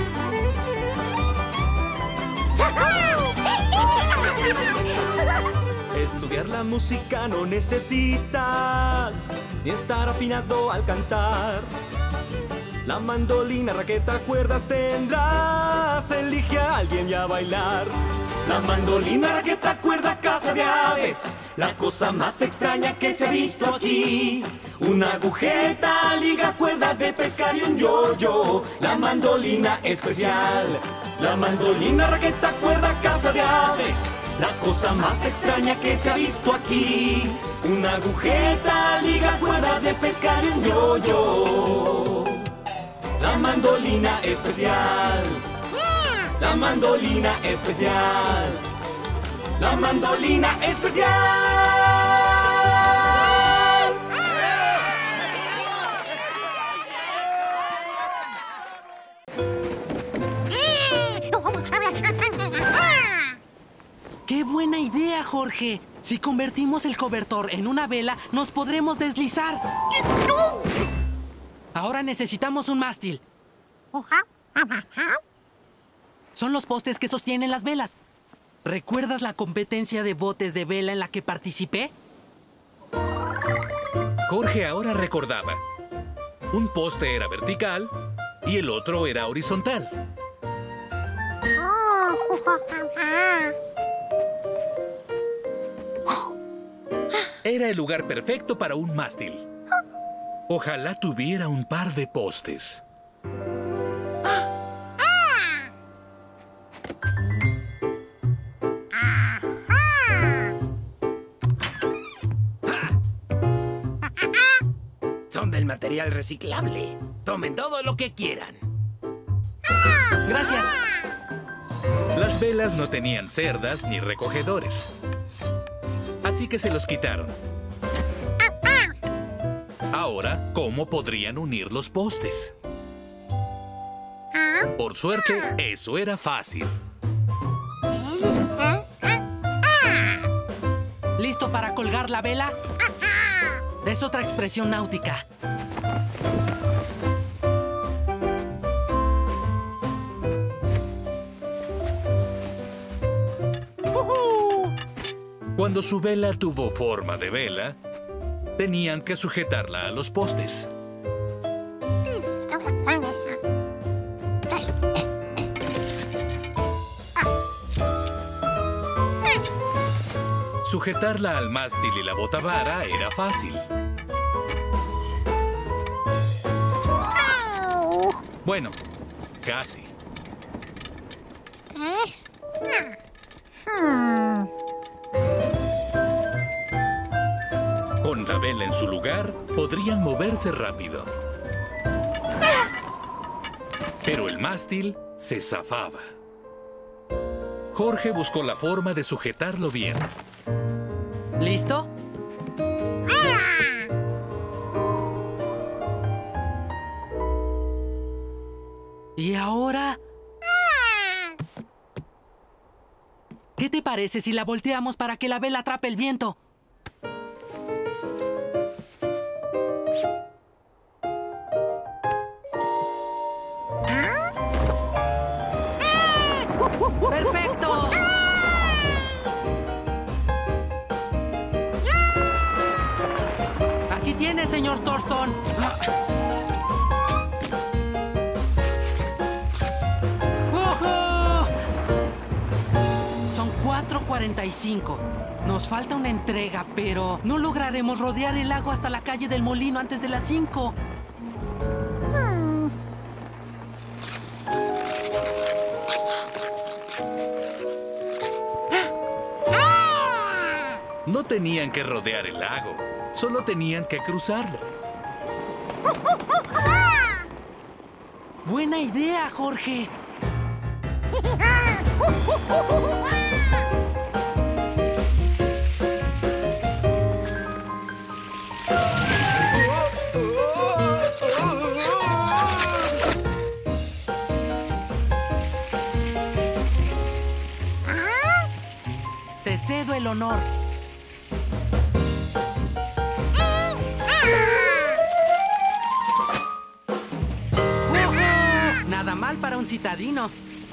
Estudiar la música no necesitas ni estar afinado al cantar. La mandolina, raqueta, cuerdas tendrás. Elige a alguien y a bailar. La mandolina, raqueta, cuerda, casa de aves. La cosa más extraña que se ha visto aquí. Una agujeta, liga, cuerda de pescar y un yo-yo. La mandolina especial. La mandolina, raqueta, cuerda, casa de aves. La cosa más extraña que se ha visto aquí. Una agujeta, liga, cuerda de pescar y un yo-yo. La mandolina especial. La mandolina especial. La mandolina especial. ¡Qué buena idea, Jorge! Si convertimos el cobertor en una vela, nos podremos deslizar. Ahora necesitamos un mástil. Son los postes que sostienen las velas. ¿Recuerdas la competencia de botes de vela en la que participé? Jorge ahora recordaba. Un poste era vertical y el otro era horizontal. Era el lugar perfecto para un mástil. Ojalá tuviera un par de postes. Son del material reciclable. Tomen todo lo que quieran. Gracias. Las velas no tenían cerdas ni recogedores. Así que se los quitaron. Ahora, ¿cómo podrían unir los postes? Por suerte, eso era fácil. ¿Listo para colgar la vela? Es otra expresión náutica. Cuando su vela tuvo forma de vela, tenían que sujetarla a los postes. Sujetarla al mástil y la botavara era fácil. Bueno, casi. vela en su lugar, podrían moverse rápido. Pero el mástil se zafaba. Jorge buscó la forma de sujetarlo bien. ¿Listo? ¿Y ahora? ¿Qué te parece si la volteamos para que la vela atrape el viento? ¡Perfecto! Aquí tiene, señor Thurston. Son cuatro cuarenta y cinco. Nos falta una entrega, pero no lograremos rodear el lago hasta la calle del molino antes de las cinco. No tenían que rodear el lago, solo tenían que cruzarlo. Buena idea, Jorge. Te cedo el honor. Nada mal para un citadino.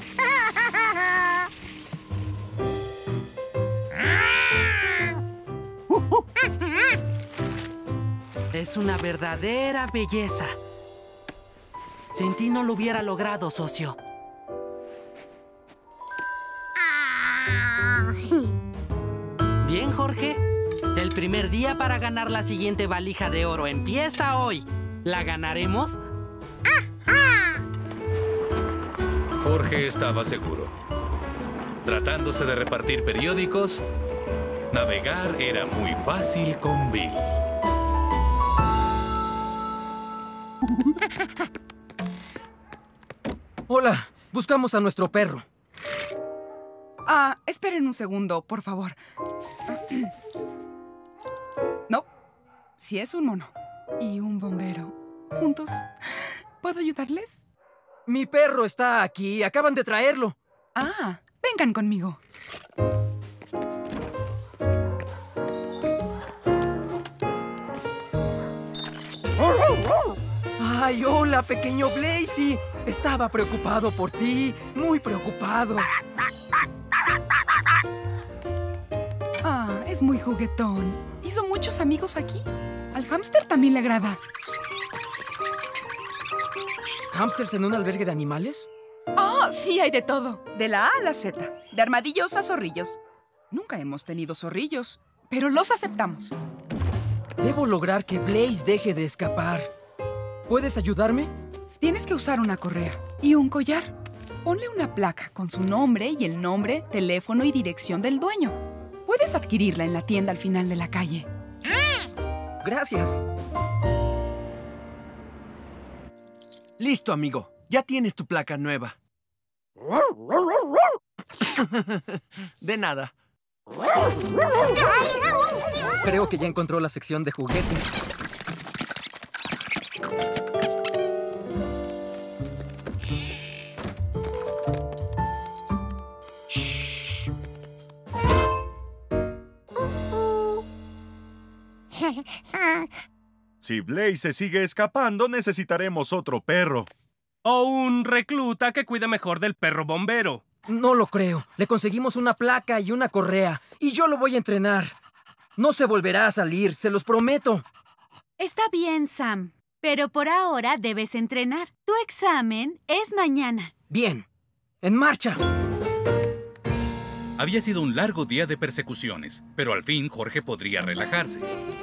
Es una verdadera belleza. Sin ti no lo hubiera logrado, socio. Bien, Jorge. El primer día para ganar la siguiente valija de oro empieza hoy. ¿La ganaremos? Jorge estaba seguro. Tratándose de repartir periódicos, navegar era muy fácil con Bill. Hola, buscamos a nuestro perro. Ah, esperen un segundo, por favor. No, si es un mono y un bombero juntos, ¿puedo ayudarles? Mi perro está aquí, acaban de traerlo. Ah, vengan conmigo. Ay, hola, pequeño Blazy. Estaba preocupado por ti, muy preocupado. Ah, es muy juguetón. Hizo muchos amigos aquí. Al hámster también le agrada. ¿Hámsters en un albergue de animales? Ah, sí, hay de todo. De la A a la Z. De armadillos a zorrillos. Nunca hemos tenido zorrillos, pero los aceptamos. Debo lograr que Blaze deje de escapar. ¿Puedes ayudarme? Tienes que usar una correa y un collar. Ponle una placa con su nombre y el nombre, teléfono y dirección del dueño. Puedes adquirirla en la tienda al final de la calle. Gracias. Listo, amigo. Ya tienes tu placa nueva. De nada. Creo que ya encontró la sección de juguetes. Si Blaze se sigue escapando, necesitaremos otro perro. O un recluta que cuide mejor del perro bombero. No lo creo. Le conseguimos una placa y una correa. Y yo lo voy a entrenar. No se volverá a salir, se los prometo. Está bien, Sam. Pero por ahora debes entrenar. Tu examen es mañana. Bien. ¡En marcha! Había sido un largo día de persecuciones, pero al fin Jorge podría relajarse.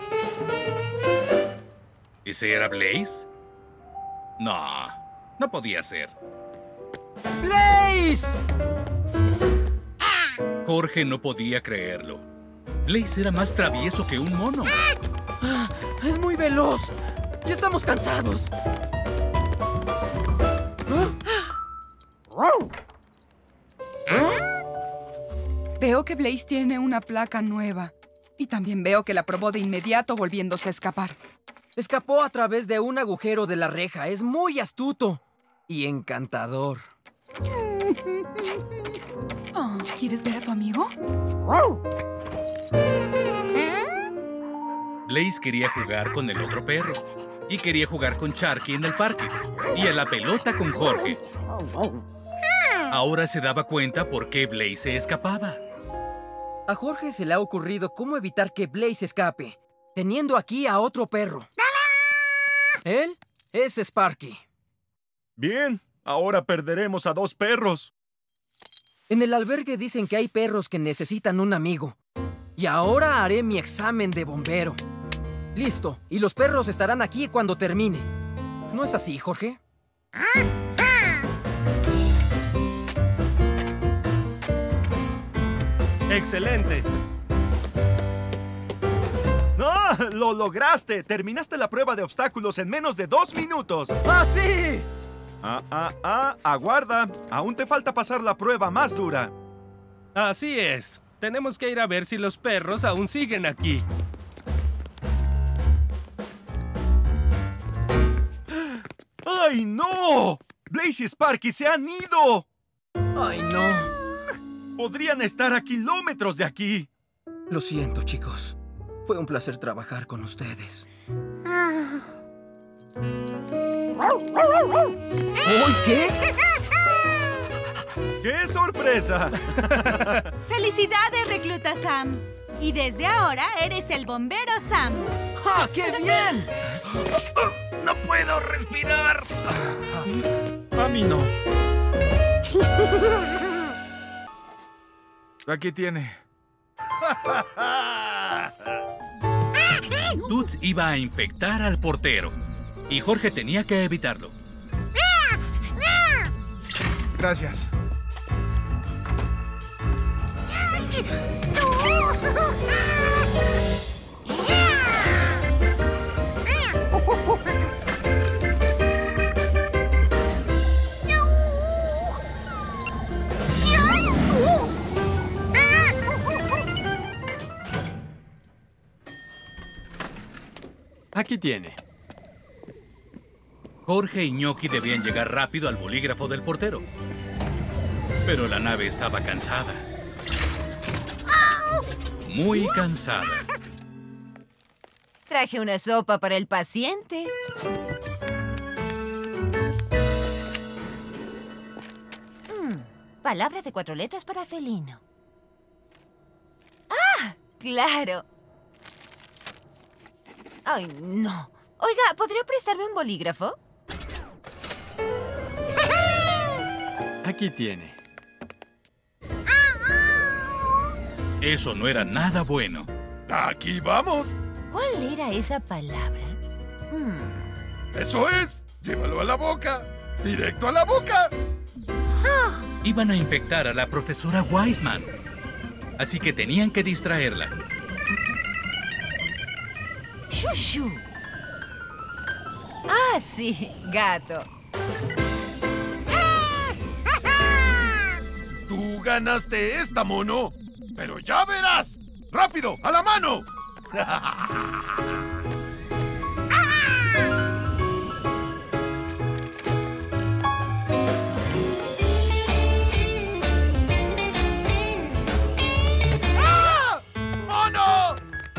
¿Ese era Blaze? No, no podía ser. ¡Blaze! Jorge no podía creerlo. Blaze era más travieso que un mono. Es muy veloz. Ya estamos cansados. Veo que Blaze tiene una placa nueva. Y también veo que la probó de inmediato volviéndose a escapar. Escapó a través de un agujero de la reja. Es muy astuto y encantador. Oh, ¿quieres ver a tu amigo? Blaze quería jugar con el otro perro. Y quería jugar con Sharky en el parque. Y a la pelota con Jorge. Ahora se daba cuenta por qué Blaze se escapaba. A Jorge se le ha ocurrido cómo evitar que Blaze escape, teniendo aquí a otro perro. Él es Sparky. Bien, ahora perderemos a dos perros. En el albergue dicen que hay perros que necesitan un amigo. Y ahora haré mi examen de bombero. Listo, y los perros estarán aquí cuando termine. ¿No es así, Jorge? ¡Excelente! ¡Ah! ¡Lo lograste! Terminaste la prueba de obstáculos en menos de dos minutos. ¡Ah, sí! Ah, ah, ah, aguarda. Aún te falta pasar la prueba más dura. Así es. Tenemos que ir a ver si los perros aún siguen aquí. ¡Ay, no! ¡Blaze y Sparky se han ido! ¡Ay, no! Podrían estar a kilómetros de aquí. Lo siento, chicos. Fue un placer trabajar con ustedes. ¿Uy, qué? ¡Qué sorpresa! ¡Felicidades, recluta Sam! Y desde ahora eres el bombero Sam. ¡Ah, qué bien! ¡No puedo respirar! A mí no. Aquí tiene. Toots iba a infectar al portero. Y Jorge tenía que evitarlo. Gracias. Aquí tiene. Jorge y Gnocchi debían llegar rápido al bolígrafo del portero. Pero la nave estaba cansada. Muy cansada. Traje una sopa para el paciente. Mm, palabra de cuatro letras para felino. ¡Ah! ¡Claro! ¡Ay, no! Oiga, ¿podría prestarme un bolígrafo? Aquí tiene. Eso no era nada bueno. ¡Aquí vamos! ¿Cuál era esa palabra? Hmm. ¡Eso es! ¡Llévalo a la boca! ¡Directo a la boca! Iban a infectar a la profesora Wiseman. Así que tenían que distraerla. ¡Shushu! Ah, sí, gato. Tú ganaste esta, mono. Pero ya verás. ¡Rápido! ¡A la mano! ¡Ah! ¡Mono!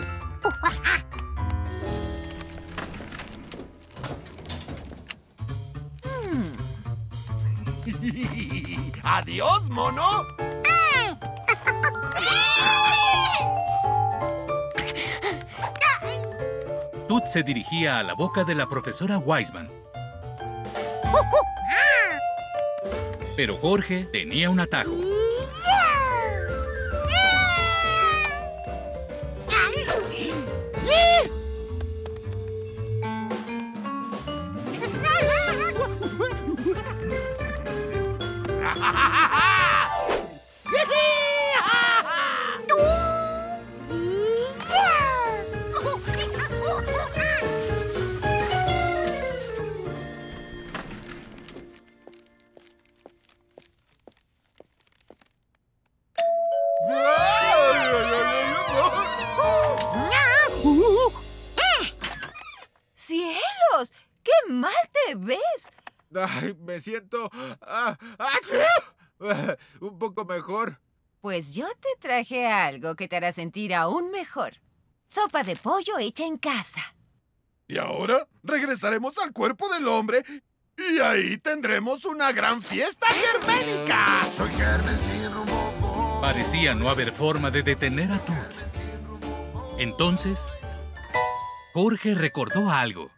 ¡Adiós, mono! Toots se dirigía a la boca de la profesora Wiseman. Pero Jorge tenía un atajo. te ves? Ay, me siento... Ah, ¡achú! Un poco mejor. Pues yo te traje algo que te hará sentir aún mejor. Sopa de pollo hecha en casa. Y ahora regresaremos al cuerpo del hombre y ahí tendremos una gran fiesta germénica. Soy Germen sin rumbo. Parecía no haber forma de detener a Toots. Entonces, Jorge recordó algo.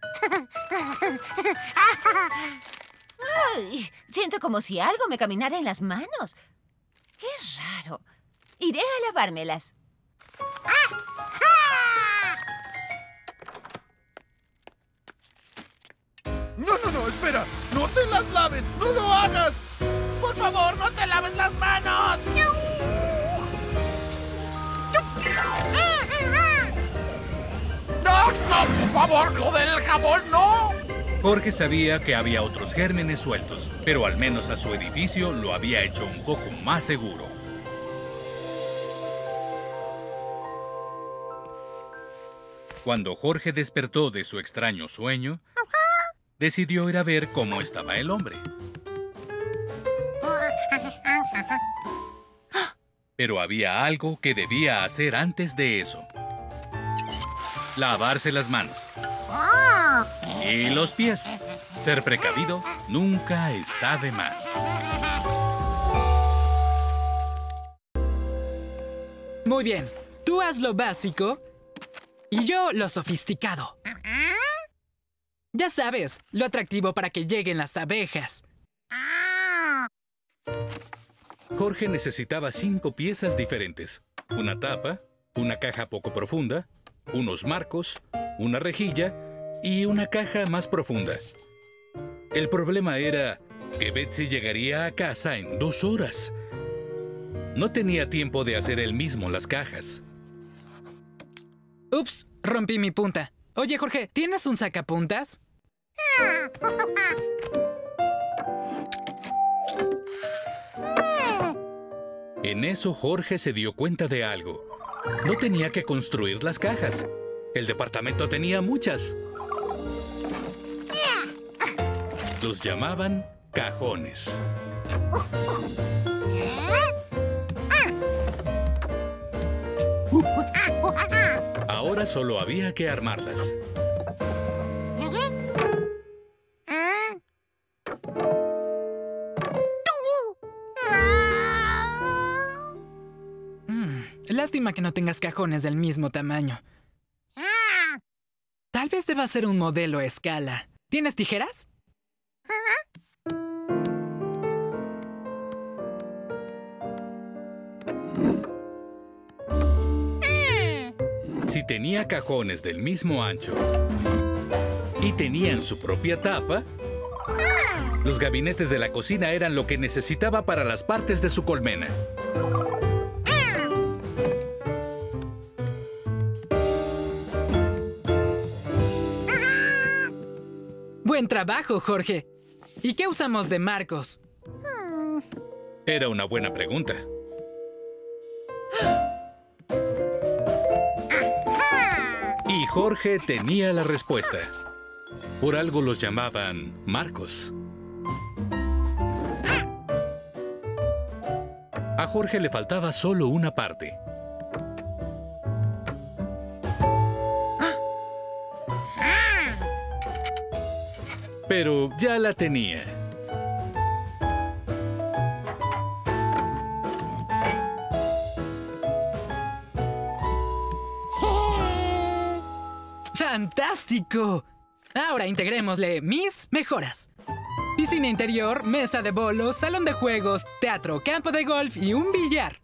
Ay, siento como si algo me caminara en las manos. ¡Qué raro! Iré a lavármelas. No, no, no, espera. No te las laves. No lo hagas. Por favor, no te laves las manos. No, no, por favor, lo del jabón, no. Jorge sabía que había otros gérmenes sueltos, pero al menos a su edificio lo había hecho un poco más seguro. Cuando Jorge despertó de su extraño sueño, decidió ir a ver cómo estaba el hombre. Pero había algo que debía hacer antes de eso. Lavarse las manos. Y los pies. Ser precavido nunca está de más. Muy bien. Tú haz lo básico y yo lo sofisticado. Ya sabes, lo atractivo para que lleguen las abejas. Jorge necesitaba cinco piezas diferentes. Una tapa, una caja poco profunda, unos marcos, una rejilla y una caja más profunda. El problema era que Betsy llegaría a casa en dos horas. No tenía tiempo de hacer él mismo las cajas. Ups, rompí mi punta. Oye, Jorge, ¿tienes un sacapuntas? En eso Jorge se dio cuenta de algo. No tenía que construir las cajas. El departamento tenía muchas. Los llamaban cajones. Ahora solo había que armarlas. Mm, lástima que no tengas cajones del mismo tamaño. Tal vez deba ser un modelo a escala. ¿Tienes tijeras? Si tenía cajones del mismo ancho y tenían su propia tapa, los gabinetes de la cocina eran lo que necesitaba para las partes de su colmena. Buen trabajo, Jorge. ¿Y qué usamos de marcos? Era una buena pregunta. Y Jorge tenía la respuesta. Por algo los llamaban marcos. A Jorge le faltaba solo una parte. Pero ya la tenía. ¡Fantástico! Ahora integrémosle mis mejoras. Piscina interior, mesa de bolos, salón de juegos, teatro, campo de golf y un billar.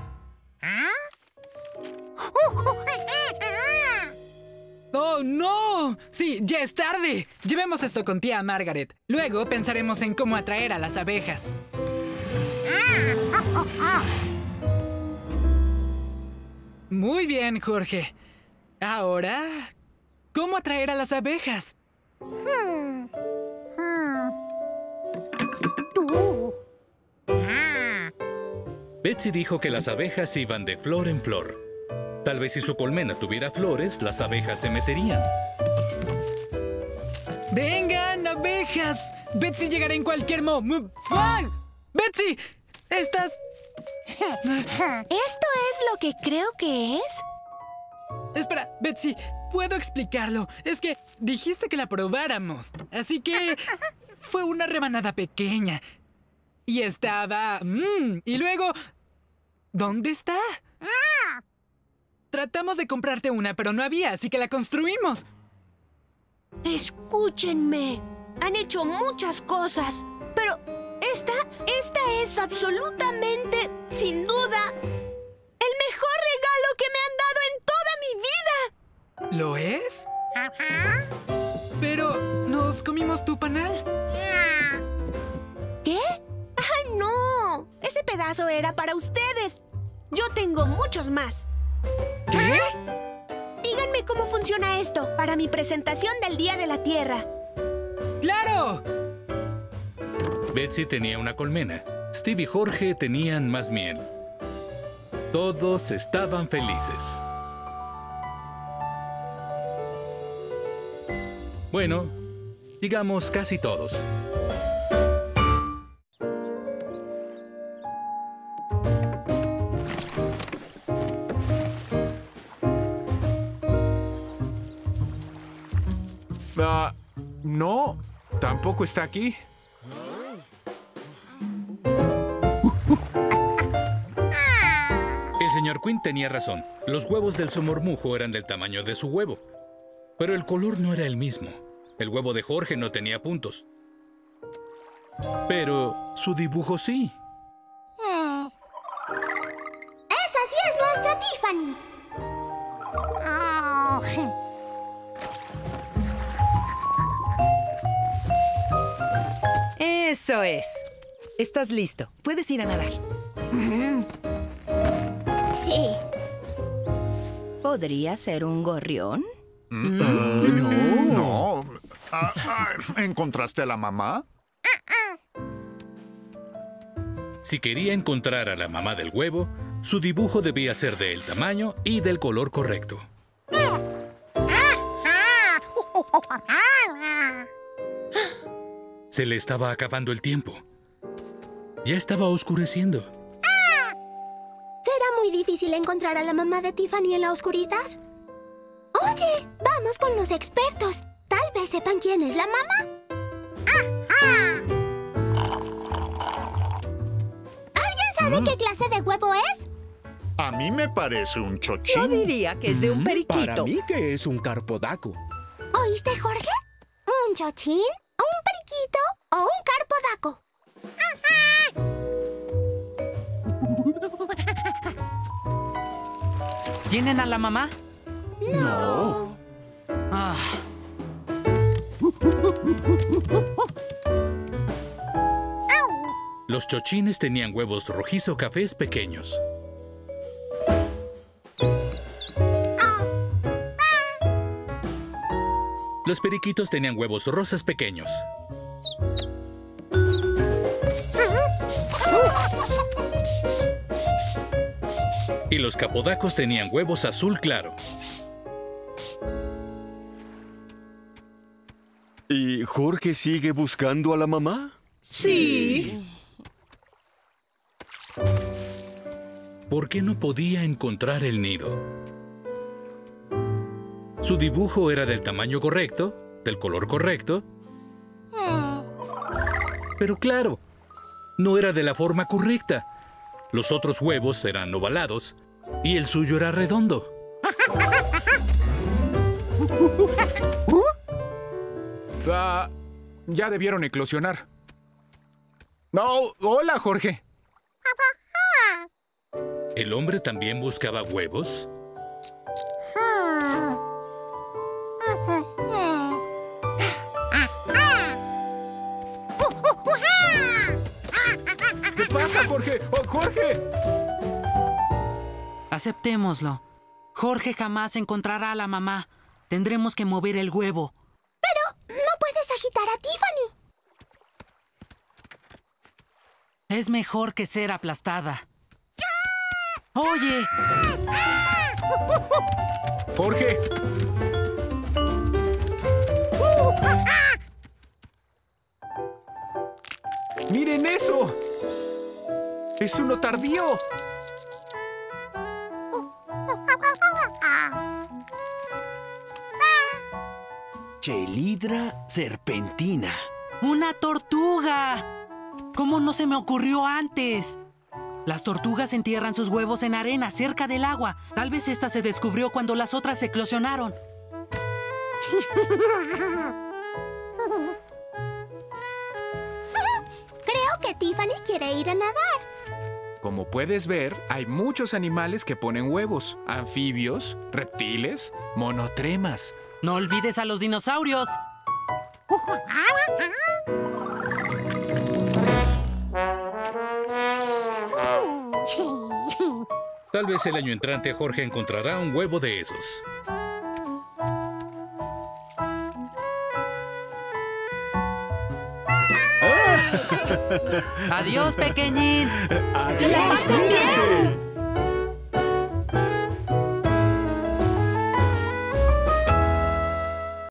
¡Oh, no! Sí, ya es tarde. Llevemos esto con tía Margaret. Luego pensaremos en cómo atraer a las abejas. Muy bien, Jorge. Ahora, ¿cómo atraer a las abejas? Betsy dijo que las abejas iban de flor en flor. Tal vez si su colmena tuviera flores, las abejas se meterían. ¡Vengan, abejas! Betsy llegará en cualquier momento. ¡Betsy! ¿Estás...? ¿Esto es lo que creo que es? Espera, Betsy, puedo explicarlo. Es que dijiste que la probáramos. Así que fue una rebanada pequeña. Y estaba... Mmm, y luego... ¿Dónde está? Tratamos de comprarte una, pero no había, así que la construimos. Escúchenme. Han hecho muchas cosas, pero esta, esta es absolutamente, sin duda, el mejor regalo que me han dado en toda mi vida. ¿Lo es? Pero nos comimos tu panal. ¿Qué? ¡Ah, no! Ese pedazo era para ustedes. Yo tengo muchos más. ¿Qué? Díganme cómo funciona esto para mi presentación del Día de la Tierra. ¡Claro! Betsy tenía una colmena. Steve y Jorge tenían más miel. Todos estaban felices. Bueno, digamos casi todos. Uh, no, tampoco está aquí. El señor Quinn tenía razón. Los huevos del somormujo eran del tamaño de su huevo. Pero el color no era el mismo. El huevo de Jorge no tenía puntos. Pero su dibujo sí. Hmm. ¡Esa sí es nuestra Tiffany! Oh. Eso es. Estás listo. Puedes ir a nadar. Sí. ¿Podría ser un gorrión? Mm. Uh, no. No. Ah, ah, ¿encontraste a la mamá? Si quería encontrar a la mamá del huevo, su dibujo debía ser del tamaño y del color correcto. Se le estaba acabando el tiempo. Ya estaba oscureciendo. ¿Será muy difícil encontrar a la mamá de Tiffany en la oscuridad? Oye, vamos con los expertos. Tal vez sepan quién es la mamá. ¿Alguien sabe qué clase de huevo es? A mí me parece un chochín. Yo diría que es de un periquito. Para mí que es un carpodaco. ¿Oíste, Jorge? ¿Un chochín? ¿Un periquito? ¿O un carpodaco? ¿Tienen a la mamá? No. Ah. Los chochines tenían huevos rojizo cafés pequeños. Los periquitos tenían huevos rosas pequeños. Y los capodacos tenían huevos azul claro. ¿Y Jorge sigue buscando a la mamá? Sí. ¿Por qué no podía encontrar el nido? Su dibujo era del tamaño correcto, del color correcto. Pero claro, no era de la forma correcta. Los otros huevos eran ovalados y el suyo era redondo. Uh, ya debieron eclosionar. Oh, hola, Jorge. ¿El hombre también buscaba huevos? ¿Qué pasa, Jorge? ¡Oh, Jorge! Aceptémoslo. Jorge jamás encontrará a la mamá. Tendremos que mover el huevo. Pero no puedes agitar a Tiffany. Es mejor que ser aplastada. ¡Oye! ¡Jorge! ¡Miren eso! ¡Es uno tardío! Chelidra serpentina. ¡Una tortuga! ¿Cómo no se me ocurrió antes? Las tortugas entierran sus huevos en arena cerca del agua. Tal vez esta se descubrió cuando las otras eclosionaron. Creo que Tiffany quiere ir a nadar. Como puedes ver, hay muchos animales que ponen huevos. Anfibios, reptiles, monotremas. No olvides a los dinosaurios. Tal vez el año entrante Jorge encontrará un huevo de esos. Adiós, pequeñín. ¡Que la pasen bien!